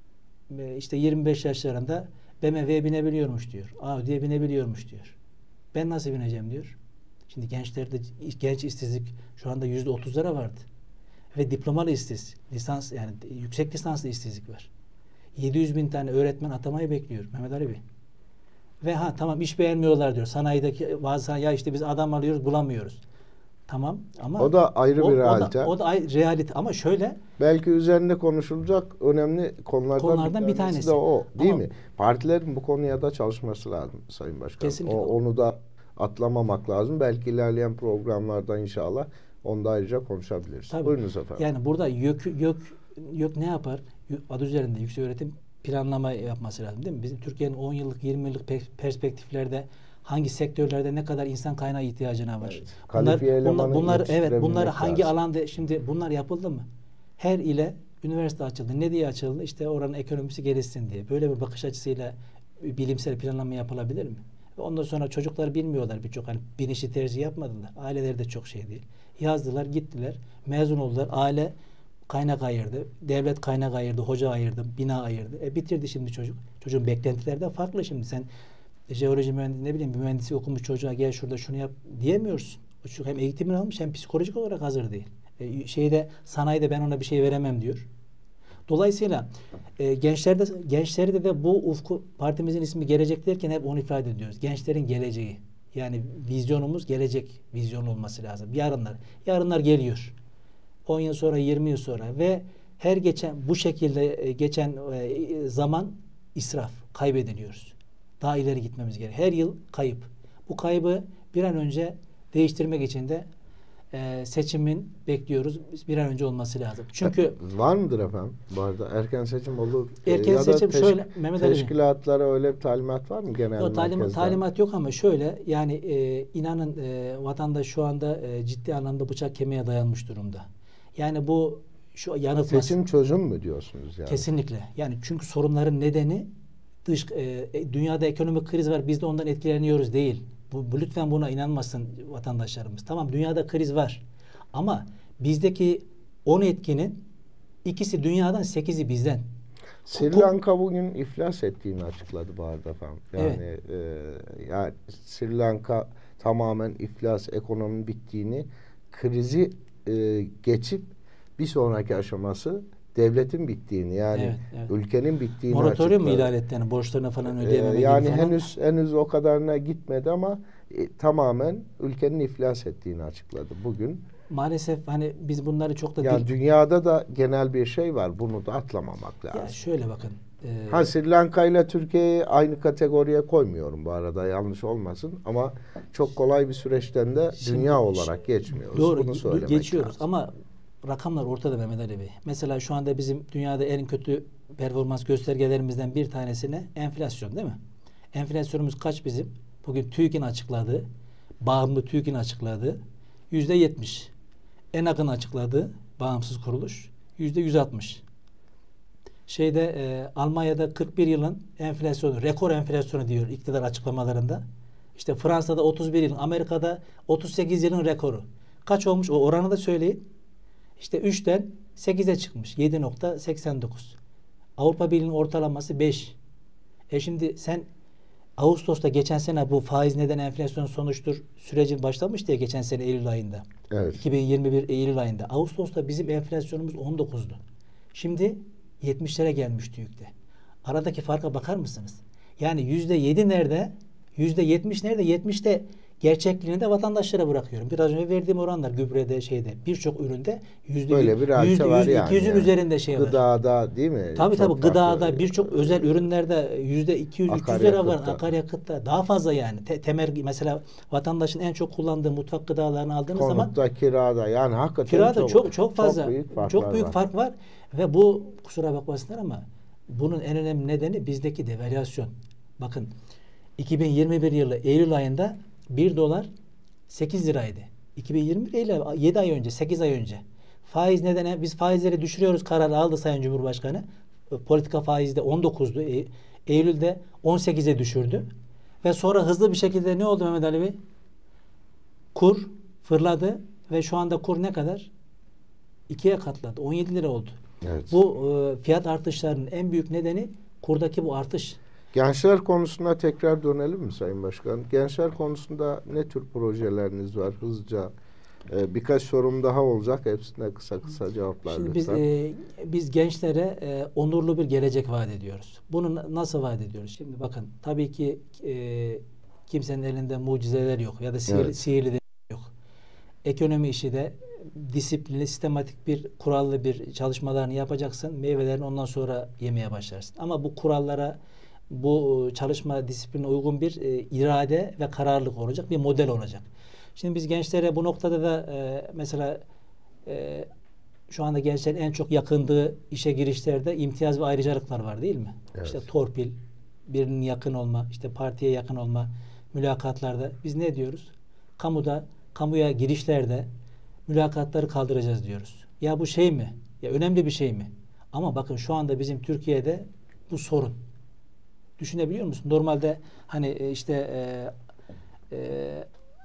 e, işte yirmi beş yaşlarında B M W'ye binebiliyormuş diyor. Audi'ye binebiliyormuş diyor. Ben nasıl bineceğim diyor. Şimdi gençlerde genç işsizlik şu anda yüzde otuzlara vardı. Ve diplomalı işsiz, lisans yani yüksek lisanslı işsizlik var. yedi yüz bin tane öğretmen atamayı bekliyor Mehmet Ali Bey. Ve ha tamam iş beğenmiyorlar diyor. Sanayideki bazı ya işte biz adam alıyoruz bulamıyoruz. Tamam ama O da ayrı o, bir o realite. da, o da ayrı realite ama şöyle Belki üzerinde konuşulacak önemli konulardan, konulardan bir bir tanesi, tanesi. de o. Değil Ama, mi? Partilerin bu konuya da çalışması lazım Sayın Başkan. Kesinlikle. O, onu da atlamamak lazım. Belki ilerleyen programlarda inşallah onu da ayrıca konuşabiliriz. tabii. Buyurunuz efendim. Yani burada YÖK, YÖK, YÖK ne yapar? Adı üzerinde yüksek öğretim planlama yapması lazım değil mi? Bizim Türkiye'nin on yıllık yirmi yıllık perspektiflerde hangi sektörlerde ne kadar insan kaynağı ihtiyacına var? Evet. Bunlar, Kalifiye bunlar, elemanı bunlar evet bunlar yetiştirebilmek hangi lazım. alanda şimdi bunlar yapıldı mı? Her ile Üniversite açıldı. Ne diye açıldı? İşte oranın ekonomisi gelişsin diye. Böyle bir bakış açısıyla bilimsel planlama yapılabilir mi? Ondan sonra çocuklar bilmiyorlar birçok. Hani bilinçli tercih yapmadılar. Aileleri de çok şey değil. Yazdılar, gittiler. Mezun oldular. Aile kaynak ayırdı. Devlet kaynak ayırdı. Hoca ayırdı. Bina ayırdı. E bitirdi şimdi çocuk. Çocuğun beklentileri de farklı şimdi. Sen jeoloji mühendisi, ne bileyim, bir mühendisi okumuş çocuğa gel şurada şunu yap diyemiyorsun. O çocuk hem eğitimini almış hem psikolojik olarak hazır değil. E, şeyde sanayide ben ona bir şey veremem diyor. Dolayısıyla e, gençlerde gençlerde de bu ufku, partimizin ismi gelecek derken hep onu ifade ediyoruz. Gençlerin geleceği. Yani vizyonumuz gelecek vizyon olması lazım. Yarınlar. Yarınlar geliyor. on yıl sonra, yirmi yıl sonra ve her geçen bu şekilde e, geçen e, zaman israf, kaybediliyoruz. Daha ileri gitmemiz gerekiyor. Her yıl kayıp. Bu kaybı bir an önce değiştirmek için de e, seçimin bekliyoruz. Bir an önce olması lazım. Çünkü var mıdır efendim? Bu arada erken seçim olur. Erken ya seçim da teşk- şöyle Mehmet Ali. teşkilatlara öyle bir talimat var mı genel Yok, talimat, merkezden? talimat yok ama şöyle yani e, inanın e, vatandaş şu anda e, ciddi anlamda bıçak kemiğe dayanmış durumda. Yani bu şu yanıltmaz. Seçim çözüm mü diyorsunuz yani? Kesinlikle. Yani çünkü sorunların nedeni dış e, dünyada ekonomik kriz var. Biz de ondan etkileniyoruz değil. Bu, bu lütfen buna inanmasın vatandaşlarımız. Tamam, dünyada kriz var. Ama bizdeki on etkinin ikisi dünyadan, sekizi bizden. Sri Bu- Lanka bugün iflas ettiğini açıkladı bu arada efendim. Yani, Evet. e, yani Sri Lanka tamamen iflas, ekonominin bittiğini, krizi e, geçip bir sonraki aşaması devletin bittiğini, yani Evet, evet. ülkenin bittiğini Moratorium mu açıkladı. ilan etti yani borçlarını falan Ee, ödeyememe yani gibi falan? henüz henüz o kadarına gitmedi ama e, tamamen ülkenin iflas ettiğini açıkladı bugün. Maalesef hani biz bunları çok da Yani dil- dünyada da genel bir şey var. Bunu da atlamamak lazım. ya şöyle bakın. e, Ha, Sri Lanka ile Türkiye'yi aynı kategoriye koymuyorum bu arada, yanlış olmasın, ama çok kolay bir süreçten de Şimdi- dünya olarak geçmiyoruz. Doğru, Bunu ge- söylemek geçiyoruz lazım. ama rakamlar ortada Mehmet Ali Bey. Mesela şu anda bizim dünyada en kötü performans göstergelerimizden bir tanesi ne? Enflasyon, değil mi? Enflasyonumuz kaç bizim? Bugün TÜİK'in açıkladığı, bağımlı TÜİK'in açıkladığı yüzde yetmiş. ENAK'ın açıkladığı bağımsız kuruluş yüzde yüz altmış. Şeyde e, Almanya'da kırk bir yılın enflasyonu, rekor enflasyonu diyor iktidar açıklamalarında. İşte Fransa'da otuz bir yıl, Amerika'da otuz sekiz yılın rekoru. Kaç olmuş? O oranı da söyleyin. İşte üçten sekize çıkmış. yedi nokta seksen dokuz. Avrupa Birliği'nin ortalaması beş. E şimdi sen Ağustos'ta geçen sene bu faiz neden enflasyon sonuçtur süreci başlamış diye geçen sene Eylül ayında. Evet. iki bin yirmi bir Eylül ayında. Ağustos'ta bizim enflasyonumuz on dokuzdu. Şimdi yetmişlere gelmiş TÜİK'te. Aradaki farka bakar mısınız? Yani yüzde yedi nerede? Yüzde yetmiş nerede? Yetmişte gerçekliğini de vatandaşlara bırakıyorum. Biraz önce verdiğim oranlar gübrede, şeyde, birçok üründe yüzde Böyle bir halde var yani. iki yüzün yani. üzerinde şey var. Gıdada değil mi? Tabii Çok tabii gıdada farklı. birçok özel ürünlerde yüzde iki yüz üç yüz lira var. Akaryakıtta. Akaryakıtta daha fazla yani. Te- temel mesela vatandaşın en çok kullandığı mutfak gıdalarını aldığınız zaman Konutta, kirada, yani hakikaten kirada çok, çok çok fazla çok büyük farklar çok büyük var. fark var ve bu, kusura bakmasınlar ama bunun en önemli nedeni bizdeki devalüasyon. Bakın iki bin yirmi bir yılı Eylül ayında bir dolar sekiz liraydı. iki bin yirmi bir Eylül yedi ay önce, sekiz ay önce. Faiz nedeni biz faizleri düşürüyoruz kararı aldı Sayın Cumhurbaşkanı. Politika faizi de on dokuzdu. E, Eylül'de on sekize düşürdü. Ve sonra hızlı bir şekilde ne oldu Mehmet Ali Bey? Kur fırladı ve şu anda kur ne kadar? ikiye katladı. on yedi lira oldu. Evet. Bu e, fiyat artışlarının en büyük nedeni kurdaki bu artış. Gençler konusuna tekrar dönelim mi Sayın Başkan? Gençler konusunda ne tür projeleriniz var? Hızlıca e, birkaç sorum daha olacak. Hepsine kısa kısa cevaplar Şimdi biz lütfen. e, biz gençlere e, onurlu bir gelecek vaat ediyoruz. Bunu na- nasıl vaat ediyoruz? Şimdi bakın tabii ki e, kimsenin elinde mucizeler yok ya da sihirli, Evet. sihirli de yok. Ekonomi işi de disiplinli, sistematik bir kurallı bir çalışmalarını yapacaksın. Meyvelerini ondan sonra yemeye başlarsın. Ama bu kurallara, bu çalışma disipline uygun bir e, irade ve kararlılık olacak, bir model olacak. Şimdi biz gençlere bu noktada da e, mesela e, şu anda gençlerin en çok yakındığı işe girişlerde imtiyaz ve ayrıcalıklar var değil mi? Evet. İşte torpil, birinin yakın olma, işte partiye yakın olma, mülakatlarda biz ne diyoruz? Kamuda, kamuya girişlerde mülakatları kaldıracağız diyoruz. Ya bu şey mi? Ya önemli bir şey mi? Ama bakın şu anda bizim Türkiye'de bu sorun. Düşünebiliyor musun? Normalde hani e, işte e, e,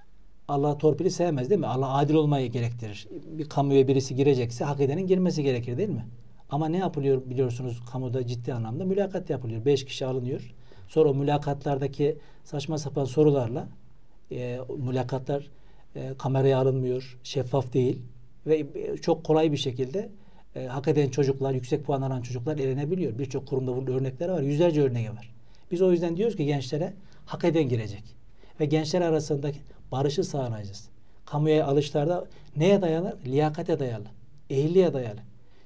Allah torpili sevmez değil mi? Allah adil olmayı gerektirir. Bir kamuya birisi girecekse hak edenin girmesi gerekir değil mi? Ama ne yapılıyor biliyorsunuz, kamuda ciddi anlamda mülakat yapılıyor. Beş kişi alınıyor. Sonra o mülakatlardaki saçma sapan sorularla e, mülakatlar e, kameraya alınmıyor. Şeffaf değil. Ve e, çok kolay bir şekilde e, hak eden çocuklar, yüksek puan alan çocuklar elenebiliyor. Birçok kurumda bunun örnekleri var. Yüzlerce örneği var. Biz o yüzden diyoruz ki gençlere hak eden girecek. Ve gençler arasındaki barışı sağlayacağız. Kamuya alışlarda neye dayalı? Liyakate dayalı. Ehilliğe dayalı.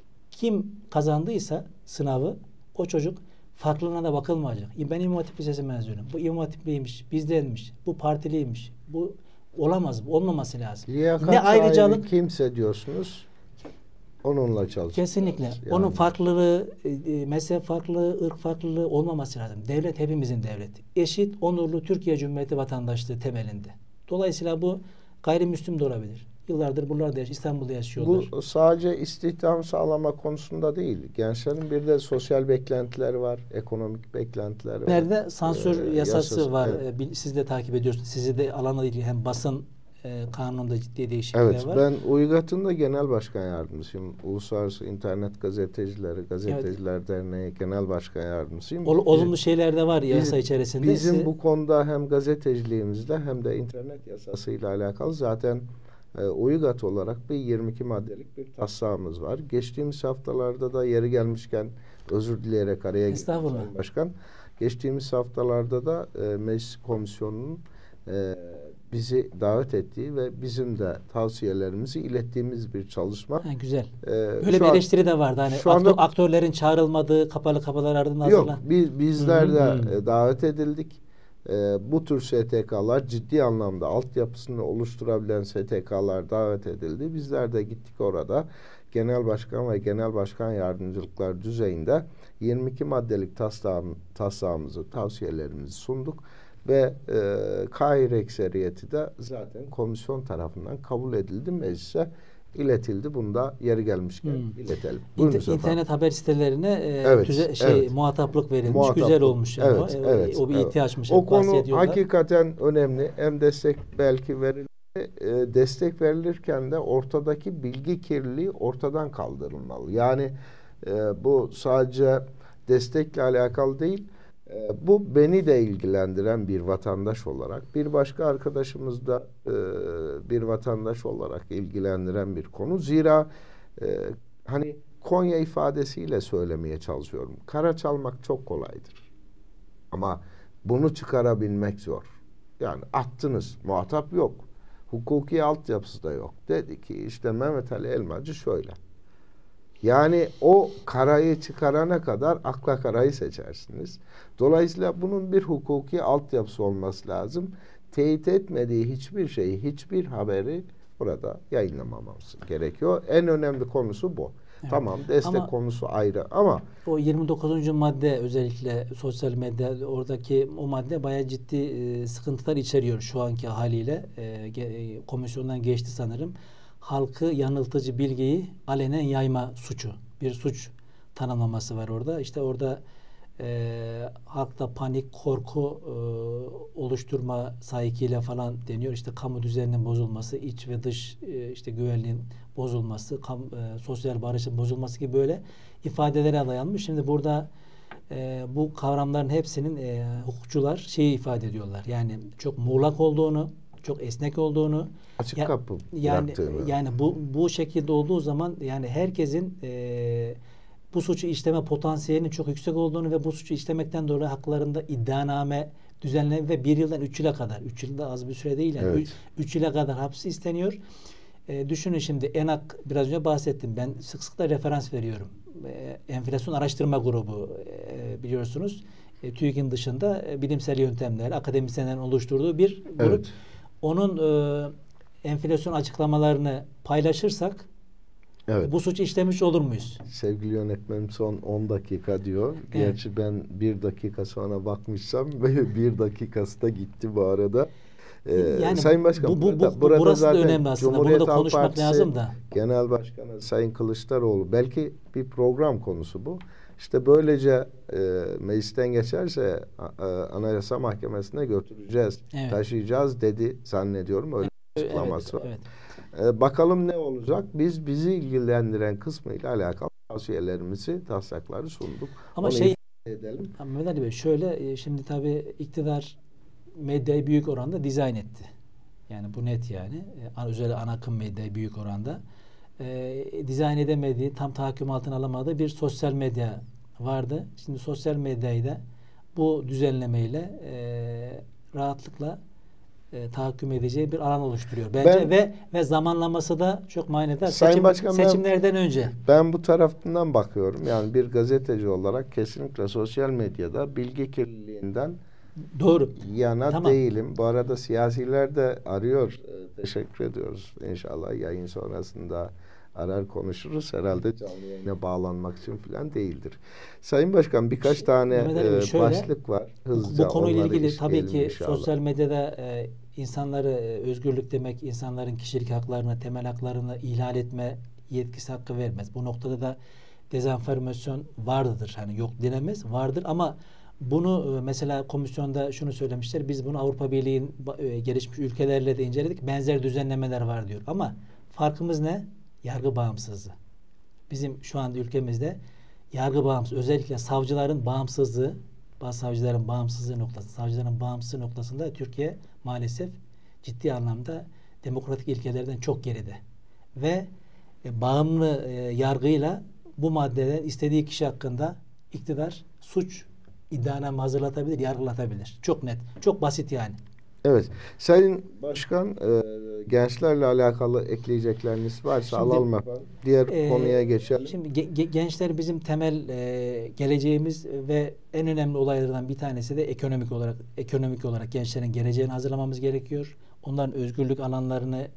Kim kazandıysa sınavı, o çocuk farklılığına da bakılmayacak. Ben İmam Hatip Lisesi mezunuyum. Bu İmam Hatipliymiş, bizdenmiş, bu partiliymiş. Bu olamaz, olmaması lazım. Liyakat ne ayrıcalık kimse diyorsunuz, onunla çalışacağız. Kesinlikle. Yani. Onun farklılığı, e, mezhep farklılığı, ırk farklılığı olmaması lazım. Devlet hepimizin devleti. Eşit, onurlu Türkiye Cumhuriyeti vatandaşlığı temelinde. Dolayısıyla bu gayrimüslim de olabilir. Yıllardır buralarda yaşıyor, İstanbul'da yaşıyorlar. Bu sadece istihdam sağlama konusunda değil. Gençlerin bir de sosyal beklentileri var, ekonomik beklentileri var. Nerede sansür Ee, yasası, yasası var. Evet. Siz de takip ediyorsunuz. Sizi de alanla ilgili hem basın e, kanununda ciddi değişiklikler evet, var. Ben UYGAT'ın da genel başkan yardımcısıyım. Uluslararası İnternet Gazetecileri, Gazeteciler evet. Derneği genel başkan yardımcısıyım. Ol, olumlu şeyler de var yasa bizim, içerisinde. Bizim Siz... bu konuda hem gazeteciliğimizle hem de internet yasasıyla alakalı zaten e, UYGAT olarak bir yirmi iki maddelik bir taslağımız var. Geçtiğimiz haftalarda da yeri gelmişken özür dileyerek araya girdim Sayın Başkan. Geçtiğimiz haftalarda da e, Meclis Komisyonu'nun e, bizi davet ettiği ve bizim de tavsiyelerimizi ilettiğimiz bir çalışma. Ha, güzel. Ee, Böyle bir an, eleştiri de vardı. Hani şu anda, aktörlerin çağrılmadığı kapalı kapılar ardından hazırlan. Yok. Biz, bizler de Hı-hı. davet edildik. Ee, bu tür S T K'lar ciddi anlamda altyapısını oluşturabilen S T K'lar davet edildi. Bizler de gittik orada. Genel Başkan ve Genel Başkan Yardımcılıklar düzeyinde yirmi iki maddelik taslağım, taslağımızı, tavsiyelerimizi sunduk. Ve e, Kahir ekseriyeti de zaten komisyon tarafından kabul edildi, meclise iletildi. Bunda yeri gelmişken hmm. iletelim. İnter, internet haber sitelerine e, evet, düze, şey evet. muhataplık verilmiş. Muhataplık. Güzel olmuş. Yani evet, o. Evet, o bir evet. ihtiyaçmış. O konu hakikaten önemli. Hem destek belki verildi. E, destek verilirken de ortadaki bilgi kirliliği ortadan kaldırılmalı. Yani e, bu sadece destekle alakalı değil. Bu beni de ilgilendiren bir vatandaş olarak, bir başka arkadaşımız da e, bir vatandaş olarak ilgilendiren bir konu. Zira e, hani Konya ifadesiyle söylemeye çalışıyorum. Kara çalmak çok kolaydır. Ama bunu çıkarabilmek zor. Yani attınız, muhatap yok. Hukuki altyapısı da yok. Dedi ki işte Mehmet Ali Elmacı şöyle. Yani o karayı çıkarana kadar akla karayı seçersiniz. Dolayısıyla bunun bir hukuki altyapısı olması lazım. Teyit etmediği hiçbir şeyi, hiçbir haberi burada yayınlamamamız gerekiyor. En önemli konusu bu. Evet. Tamam, destek ama konusu ayrı ama o yirmi dokuzuncu madde, özellikle sosyal medya, oradaki o madde bayağı ciddi e, sıkıntılar içeriyor şu anki haliyle. E, ge, komisyondan geçti sanırım. Halkı yanıltıcı bilgiyi alenen yayma suçu. Bir suç tanımlaması var orada. İşte orada e, halkta panik, korku e, oluşturma sahikiyle falan deniyor. İşte kamu düzeninin bozulması, iç ve dış e, işte güvenliğin bozulması, kam, e, sosyal barışın bozulması gibi böyle ifadelere dayanmış. Şimdi burada e, bu kavramların hepsinin e, hukukçular şeyi ifade ediyorlar. Yani çok muğlak olduğunu, çok esnek olduğunu, açık ya, kapı yani yani bu bu şekilde olduğu zaman yani herkesin e, bu suçu işleme potansiyelinin çok yüksek olduğunu ve bu suçu işlemekten dolayı haklarında iddianame düzenleme ve bir yıldan üç yıla kadar, üç yılda az bir süre değil yani, evet. üç, üç yıla kadar hapsi isteniyor. E, düşünün şimdi ENAK, biraz önce bahsettim, ben sık sık da referans veriyorum. E, enflasyon araştırma grubu e, biliyorsunuz. E, TÜİK'in dışında e, bilimsel yöntemler, akademisyenlerin oluşturduğu bir grup. Evet. Onun e, enflasyon açıklamalarını paylaşırsak Evet. Bu suçu işlemiş olur muyuz? Sevgili yönetmenim son on dakika diyor. Evet. Gerçi ben bir dakika sonra bakmışsam ve bir dakikası da gitti bu arada. Ee, Yani Sayın Başkan, bu, bu, burada, bu, burada burası da zaten önemli aslında. Cumhuriyet Bunu da Halk konuşmak Partisi lazım da. Genel Başkanı Sayın Kılıçdaroğlu, belki bir program konusu bu. İşte böylece e, meclisten geçerse e, Anayasa Mahkemesi'ne götüreceğiz, Evet. taşıyacağız dedi zannediyorum. Öyle bir Evet, açıklaması var. evet. E, bakalım ne olacak? Biz bizi ilgilendiren kısmıyla alakalı tavsiyelerimizi, taslakları sunduk. Ama Onu şey ifade edelim. Mehmet Ali Bey, şöyle, şimdi tabii iktidar medyayı büyük oranda dizayn etti. Yani bu net yani. E, özellikle ana akım medyayı büyük oranda. E, dizayn edemediği, tam tahakküm altına alamadığı bir sosyal medya vardı. Şimdi sosyal medyayı da bu düzenlemeyle e, rahatlıkla e, tahakküm edeceği bir alan oluşturuyor. Bence Ben, ve ve zamanlaması da çok manidar. Sayın Seçim, Başkan, seçimlerden ben, önce. Ben bu tarafından bakıyorum. Yani bir gazeteci olarak kesinlikle sosyal medyada bilgi kirliliğinden Doğru. yana Tamam. değilim. Bu arada siyasiler de arıyor. Ee, teşekkür ediyoruz. İnşallah yayın sonrasında arar konuşuruz. Herhalde canlı yayına bağlanmak için falan değildir. Sayın Başkan, birkaç tane e, şöyle, başlık var. Hızlıca bu konuyla onları ilgili tabii ki inşallah. sosyal medyada e, insanları e, özgürlük demek, insanların kişilik haklarını, temel haklarını ihlal etme yetkisi hakkı vermez. Bu noktada da dezenformasyon vardır. Hani yok denemez, vardır ama bunu e, mesela komisyonda şunu söylemişler. Biz bunu Avrupa Birliği'nin e, gelişmiş ülkelerle de inceledik. Benzer düzenlemeler var diyor. Ama farkımız ne? Yargı bağımsızlığı. Bizim şu anda ülkemizde yargı bağımsız, özellikle savcıların bağımsızlığı, bazı savcıların bağımsızlığı noktası, savcıların bağımsızlığı noktasında Türkiye maalesef ciddi anlamda demokratik ilkelerden çok geride. Ve e, bağımlı e, yargıyla bu maddeden istediği kişi hakkında iktidar suç iddianame hazırlatabilir, yargılatabilir. Çok net, çok basit yani. Evet. Sayın Başkan, e, gençlerle alakalı ekleyecekleriniz varsa Şimdi, alalım efendim. Diğer e, konuya geçelim. Şimdi ge- gençler bizim temel e, geleceğimiz ve en önemli olaylardan bir tanesi de ekonomik olarak ekonomik olarak gençlerin geleceğini hazırlamamız gerekiyor. Onların özgürlük alanlarını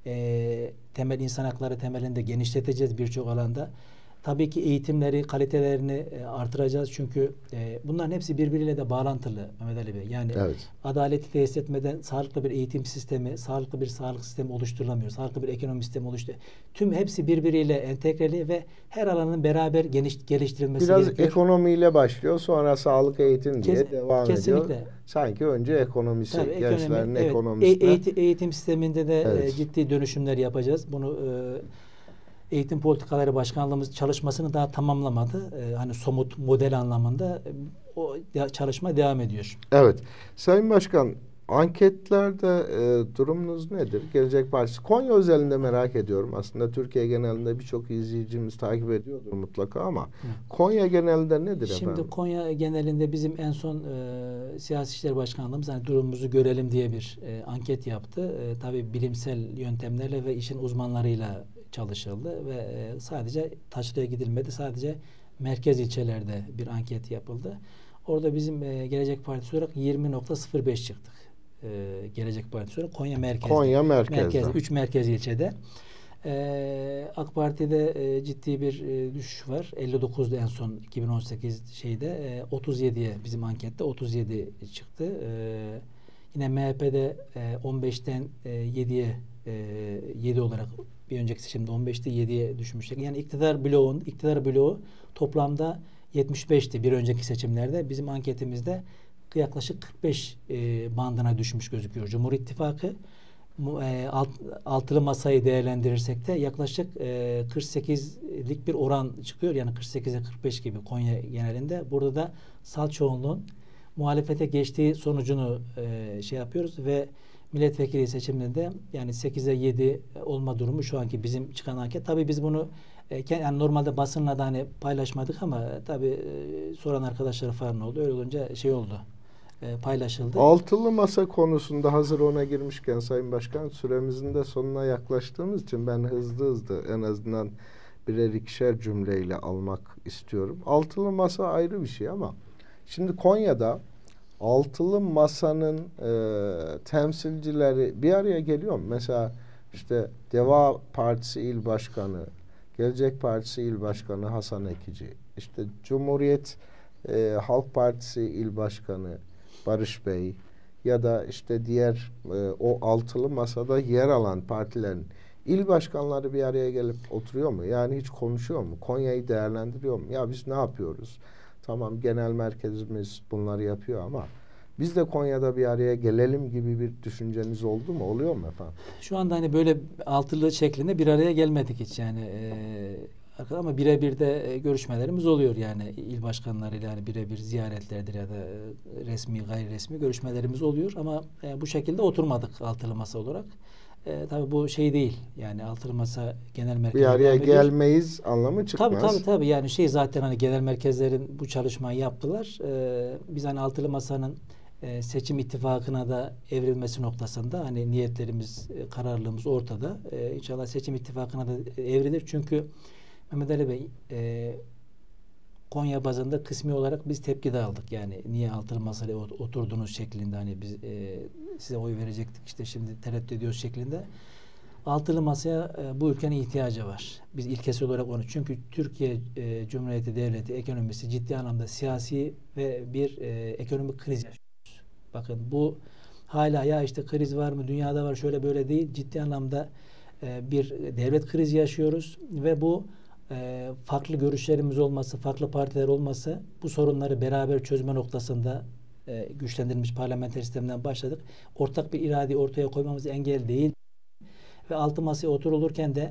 e, temel insan hakları temelinde genişleteceğiz birçok alanda. Tabii ki eğitimleri, kalitelerini e, artıracağız. Çünkü e, bunların hepsi birbiriyle de bağlantılı Mehmet Ali Bey. Yani evet. adaleti tesis etmeden sağlıklı bir eğitim sistemi, sağlıklı bir sağlık sistemi oluşturulamıyor. Sağlıklı bir ekonomi sistemi oluşturuyor. Tüm hepsi birbiriyle entegreli ve her alanın beraber geniş, geliştirilmesi Biraz gerekiyor. ekonomiyle başlıyor, sonra sağlık, eğitim diye Kes, devam kesinlikle. ediyor. Sanki önce ekonomisi, Tabii, gençlerin ekonomi, evet. ekonomisine. E, eğitim, eğitim sisteminde de Evet. e, ciddi dönüşümler yapacağız. Bunu e, Eğitim Politikaları Başkanlığımız çalışmasını daha tamamlamadı. Ee, hani somut model anlamında e, o de, çalışma devam ediyor. Evet. Sayın Başkan, anketlerde e, durumunuz nedir? Gelecek Partisi. Konya özelinde merak ediyorum. Aslında Türkiye genelinde birçok izleyicimiz takip ediyordur mutlaka ama Hı. Konya genelinde nedir Şimdi efendim? Konya genelinde bizim en son e, Siyasi İşler Başkanlığımız hani durumumuzu görelim diye bir e, anket yaptı. E, tabii bilimsel yöntemlerle ve işin uzmanlarıyla çalışıldı ve e, sadece taşraya gidilmedi. Sadece merkez ilçelerde bir anket yapıldı. Orada bizim e, Gelecek Partisi olarak yirmi nokta sıfır beş çıktık. E, Gelecek Partisi olarak Konya merkezde. Konya merkezde. Merkez, üç merkez ilçede. E, AK Parti'de e, ciddi bir e, düşüş var. elli dokuzda en son iki bin on sekiz şeyde e, otuz yediye bizim ankette otuz yedi çıktı. E, yine M H P'de e, on beşten e, yediye e, yedi olarak bir önceki seçimde on beşte yediye düşmüştük. Yani iktidar bloğun, iktidar bloğu toplamda yetmiş beşti bir önceki seçimlerde. Bizim anketimizde yaklaşık kırk beş e, bandına düşmüş gözüküyor. Cumhur İttifakı e, alt, altılı masayı değerlendirirsek de yaklaşık e, kırk sekizlik bir oran çıkıyor. Yani kırk sekize kırk beş gibi Konya genelinde. Burada da salt çoğunluğun muhalefete geçtiği sonucunu e, şey yapıyoruz ve milletvekili seçimlerinde yani sekize yedi olma durumu şu anki bizim çıkan anket. Tabii biz bunu e, yani normalde basınla da hani paylaşmadık ama tabii e, soran arkadaşlar falan oldu. Öyle olunca şey oldu. E, paylaşıldı. Altılı masa konusunda hazır ona girmişken Sayın Başkan, süremizin de sonuna yaklaştığımız için ben hızlı hızlı en azından birer ikişer cümleyle almak istiyorum. Altılı masa ayrı bir şey ama şimdi Konya'da altılı masanın e, temsilcileri bir araya geliyor mu? Mesela işte Deva Partisi İl Başkanı, Gelecek Partisi İl Başkanı Hasan Ekici, işte Cumhuriyet e, Halk Partisi İl Başkanı Barış Bey ya da işte diğer e, o altılı masada yer alan partilerin il başkanları bir araya gelip oturuyor mu? Yani hiç konuşuyor mu? Konya'yı değerlendiriyor mu? Ya biz ne yapıyoruz? Tamam, genel merkezimiz bunları yapıyor ama biz de Konya'da bir araya gelelim gibi bir düşünceniz oldu mu? Oluyor mu efendim? Şu anda hani böyle altılı şeklinde bir araya gelmedik hiç yani e, ama birebir de e, görüşmelerimiz oluyor yani il başkanlarıyla yani birebir ziyaretlerdir ya da e, resmi gayri resmi görüşmelerimiz oluyor ama e, bu şekilde oturmadık altılı masa olarak. E, tabii bu şey değil yani altılı masa genel merkezi Bir araya gelmeyiz anlamı çıkmaz. Tabii tabii tabii yani şey zaten hani genel merkezlerin bu çalışmayı yaptılar. E, biz hani altılı masanın e, seçim ittifakına da evrilmesi noktasında hani niyetlerimiz, e, kararlılığımız ortada. E, inşallah seçim ittifakına da evrilir. Çünkü Mehmet Ali Bey e, Konya bazında kısmi olarak biz tepki de aldık. Yani niye altılı masaya oturdunuz şeklinde hani biz e, size oy verecektik işte şimdi tereddüt ediyoruz şeklinde. Altılı masaya e, bu ülkenin ihtiyacı var. Biz ilkesi olarak onu. Çünkü Türkiye e, Cumhuriyeti Devleti ekonomisi ciddi anlamda siyasi ve bir e, ekonomik kriz yaşıyor. Bakın bu hala ya işte kriz var mı dünyada var şöyle böyle değil. Ciddi anlamda e, bir devlet krizi yaşıyoruz ve bu e, farklı görüşlerimiz olması, farklı partiler olması bu sorunları beraber çözme noktasında e, güçlendirilmiş parlamenter sistemden başladık. Ortak bir irade ortaya koymamız engel değil. Ve altı masaya oturulurken de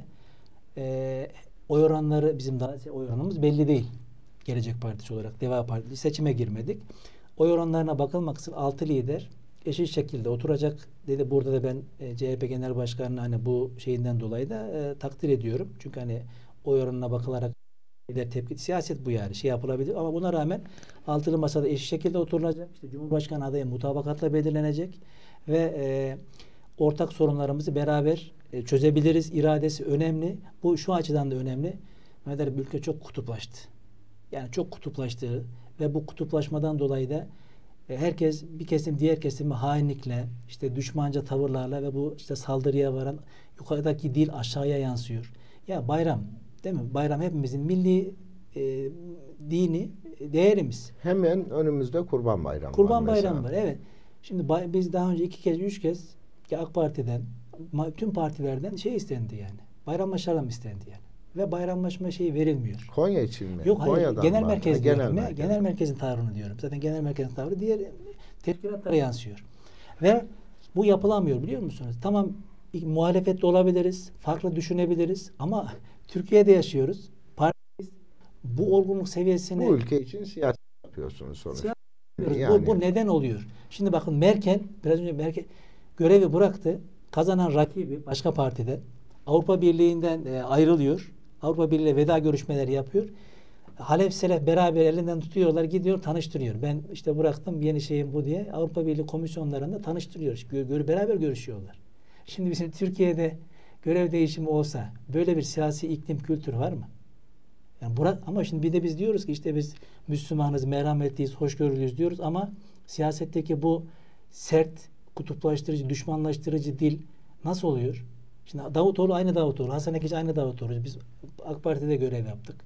e, oy oranları bizim daha oy oranımız belli değil. Gelecek Partisi olarak Deva Partisi seçime girmedik. Oy oranlarına bakılmaksızın altı lider eşit şekilde oturacak dedi. Burada da ben e, C H P Genel Başkanı'nı hani bu şeyinden dolayı da e, takdir ediyorum. Çünkü hani oy oranına bakılarak lider tepki siyaset bu yani şey yapılabilir ama buna rağmen altılı masada eşit şekilde oturulacak. İşte Cumhurbaşkanı adayı mutabakatla belirlenecek ve e, ortak sorunlarımızı beraber e, çözebiliriz. İradesi önemli. Bu şu açıdan da önemli. Mehmet Ali, ülke çok kutuplaştı. Yani çok kutuplaştı ve bu kutuplaşmadan dolayı da e, herkes bir kesim diğer kesimi hainlikle, işte düşmanca tavırlarla ve bu işte saldırıya varan yukarıdaki dil aşağıya yansıyor. Ya bayram, değil mi? Bayram hepimizin milli e, dini e, değerimiz. Hemen önümüzde Kurban Bayramı Kurban var. Bayramı var. Evet. Şimdi bay, biz daha önce iki kez, üç kez ki AK Parti'den, tüm partilerden şey istendi yani. Bayramlaşalım istendi yani. Ve bayramlaşma şeyi verilmiyor. Konya için mi? Yok hayır. Konya'dan Genel var. merkez Ha, diyorum. genel Ne? merkez. Genel merkezin tavrını diyorum. Zaten genel merkezin tavrı diğer teşkilatlara yansıyor. Ve bu yapılamıyor biliyor musunuz? Tamam muhalefette olabiliriz. Farklı düşünebiliriz. Ama Türkiye'de yaşıyoruz. Partiyiz. Bu olgunluk seviyesini... Bu ülke için siyaset yapıyorsunuz sonuçta. Siyaset Yani. bu, bu neden oluyor? Şimdi bakın Merkel, biraz önce Merkel görevi bıraktı. Kazanan rakibi başka partiden Avrupa Birliği'nden e, ayrılıyor. Avrupa Birliği ile veda görüşmeleri yapıyor. Halef Selef beraber elinden tutuyorlar, gidiyor, tanıştırıyor. Ben işte bıraktım, yeni şeyim bu diye. Avrupa Birliği komisyonlarında tanıştırıyor. Gör, gör, beraber görüşüyorlar. Şimdi bizim Türkiye'de görev değişimi olsa böyle bir siyasi iklim kültür var mı? Yani bırak, ama şimdi bir de biz diyoruz ki işte biz Müslümanız, merhametliyiz, hoşgörülüyüz diyoruz ama siyasetteki bu sert, kutuplaştırıcı, düşmanlaştırıcı dil nasıl oluyor? Şimdi Davutoğlu aynı Davutoğlu, Hasan Ekici aynı Davutoğlu. Biz AK Parti'de görev yaptık.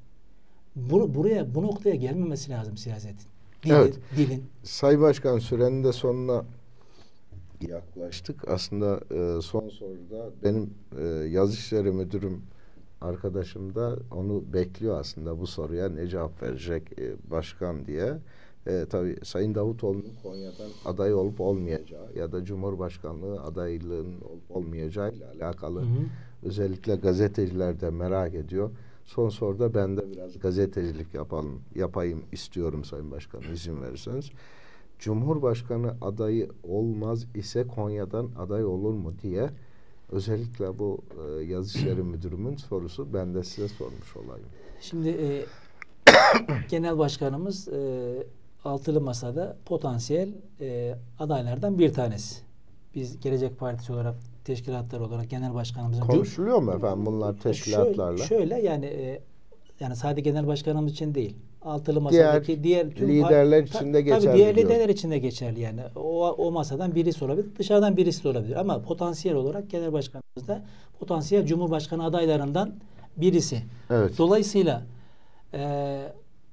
Bu, buraya, bu noktaya gelmemesi lazım siyasetin. Dilin, evet. dilin. Sayın Başkan, sürenin de sonuna yaklaştık. Aslında e, son soruda benim e, yazı işleri müdürüm arkadaşım da onu bekliyor aslında, bu soruya ne cevap verecek e, başkan diye. E, tabii Sayın Davutoğlu'nun Konya'dan aday olup olmayacağı ya da Cumhurbaşkanlığı adaylığının olup olmayacağı ile alakalı, hı hı, özellikle gazeteciler de merak ediyor. Son soruda ben de biraz gazetecilik yapalım, yapayım istiyorum Sayın Başkan, izin verirseniz. Cumhurbaşkanı adayı olmaz ise Konya'dan aday olur mu diye özellikle bu e, yazı işleri müdürümün sorusu, ben de size sormuş olayım. Şimdi e, Genel Başkanımız e, altılı masada potansiyel e, adaylardan bir tanesi. Biz Gelecek Partisi olarak, teşkilatlar olarak genel başkanımızın konuşuluyor mu efendim bunlar teşkilatlarla? Şöyle, şöyle yani e, yani sadece genel başkanımız için değil. Altılı masadaki diğer, diğer tüm liderler için de geçerli. Tabii diğer diyor. liderler için de geçerli yani. O, o masadan birisi olabilir, dışarıdan birisi de olabilir. Ama potansiyel olarak genel başkanımız da potansiyel Cumhurbaşkanı adaylarından birisi. Evet. Dolayısıyla e,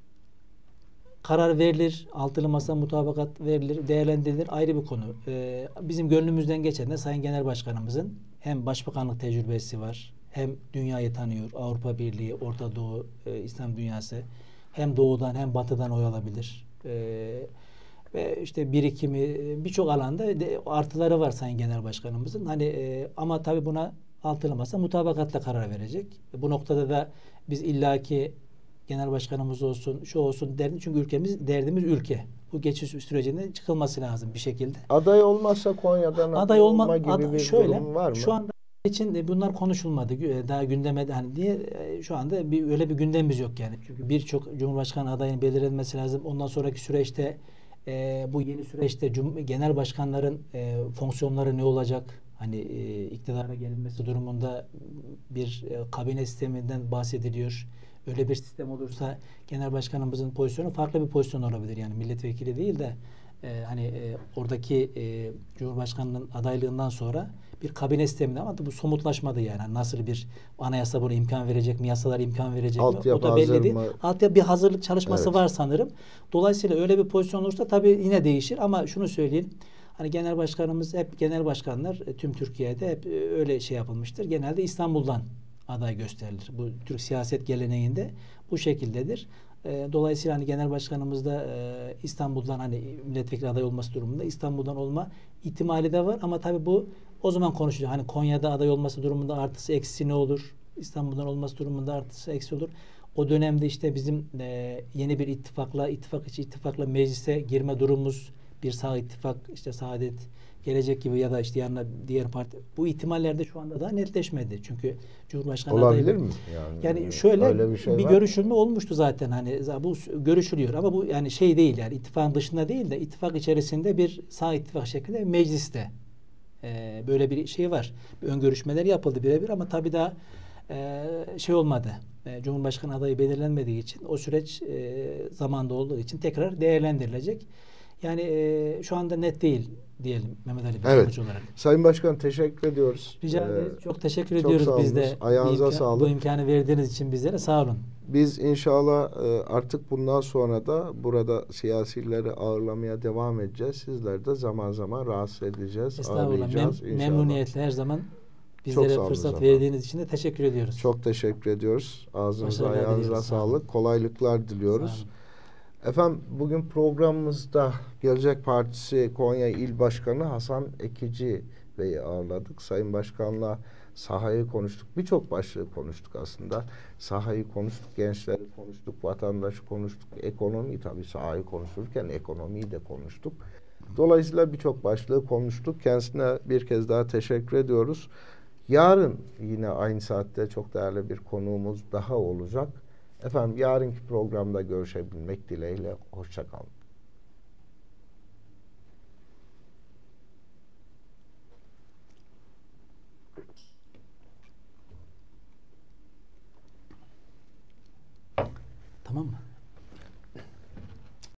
karar verilir, altılı masa mutabakat verilir, değerlendirilir, ayrı bir konu. E, bizim gönlümüzden geçen de Sayın Genel Başkanımızın hem başbakanlık tecrübesi var, hem dünyayı tanıyor, Avrupa Birliği, Orta Doğu, e, İslam dünyası, hem doğudan hem batıdan oy alabilir. E, ve işte birikimi birçok alanda de, artıları var Sayın Genel Başkanımızın. Hani e, ama tabii buna altılı masa mutabakatla karar verecek. Bu noktada da biz illaki genel başkanımız olsun, şu olsun derdi. Çünkü ülkemiz, derdimiz ülke. Bu geçiş sürecinde çıkılması lazım bir şekilde. Aday olmazsa Konya'dan Aday olma, olma gibi ad, bir şöyle, durum var mı? şu anda için bunlar konuşulmadı. Daha gündeme hani diye şu anda bir öyle bir gündemimiz yok yani. Çünkü birçok Cumhurbaşkanı adayının belirlenmesi lazım. Ondan sonraki süreçte e, bu yeni süreçte cum, genel başkanların e, fonksiyonları ne olacak? Hani e, iktidara gelinmesi durumunda bir e, kabine sisteminden bahsediliyor. Öyle bir sistem olursa genel başkanımızın pozisyonu farklı bir pozisyon olabilir. Yani milletvekili değil de e, hani e, oradaki e, Cumhurbaşkanının adaylığından sonra bir kabine sisteminde, ama bu somutlaşmadı yani. Hani nasıl bir anayasa buna imkan verecek mi? Yasalar imkan verecek mi? O da belli değil. Altyapı bir hazırlık çalışması evet. var sanırım. Dolayısıyla öyle bir pozisyon olursa tabii yine değişir, ama şunu söyleyeyim. Hani genel başkanımız, hep genel başkanlar tüm Türkiye'de hep öyle şey yapılmıştır. Genelde İstanbul'dan aday gösterilir. Bu Türk siyaset geleneğinde bu şekildedir. E, dolayısıyla hani genel başkanımız da e, İstanbul'dan, hani milletvekili aday olması durumunda İstanbul'dan olma ihtimali de var, ama tabii bu o zaman konuşacağız. Hani Konya'da aday olması durumunda artısı eksisi ne olur? İstanbul'dan olması durumunda artısı eksi olur. O dönemde işte bizim e, yeni bir ittifakla, ittifak içi ittifakla meclise girme durumumuz, bir sağ ittifak, işte Saadet, Gelecek gibi ya da işte yanına diğer parti, bu ihtimallerde şu anda da netleşmedi. Çünkü Cumhurbaşkanı olabilir adayı, mi? Yani, yani şöyle bir, şey bir görüşülme olmuştu zaten, hani bu görüşülüyor, ama bu yani şey değil, yani ittifakın dışında değil de ittifak içerisinde bir sağ ittifak şeklinde mecliste e, böyle bir şey var. Bir ön görüşmeler yapıldı birebir, ama tabii daha e, şey olmadı. E, Cumhurbaşkanı adayı belirlenmediği için o süreç e, zamanda olduğu için tekrar değerlendirilecek. Yani e, şu anda net değil diyelim Mehmet Ali Bey, evet. sonuç olarak. Sayın Başkan, teşekkür ediyoruz. Rica ederiz. Ee, çok teşekkür çok ediyoruz biz de. Ayağınıza bu, imkan, sağlık. bu imkanı verdiğiniz için bizlere sağ olun. Biz inşallah artık bundan sonra da burada siyasileri ağırlamaya devam edeceğiz. Sizler de zaman zaman rahatsız edeceğiz, ağırlayacağız Mem- memnuniyetle her zaman bizlere fırsat efendim. verdiğiniz için de teşekkür ediyoruz. Çok teşekkür ediyoruz. Ağzınıza, Başarılar ayağınıza diliyoruz. sağlık. Kolaylıklar diliyoruz. Efendim, bugün programımızda Gelecek Partisi Konya İl Başkanı Hasan Ekici Bey'i ağırladık. Sayın Başkan'la sahayı konuştuk. Birçok başlığı konuştuk aslında. Sahayı konuştuk, gençleri konuştuk, vatandaşı konuştuk, ekonomi, tabii sahayı konuşurken ekonomiyi de konuştuk. Dolayısıyla birçok başlığı konuştuk. Kendisine bir kez daha teşekkür ediyoruz. Yarın yine aynı saatte çok değerli bir konuğumuz daha olacak. Efendim, yarınki programda görüşebilmek dileğiyle. Hoşça kalın. Tamam mı?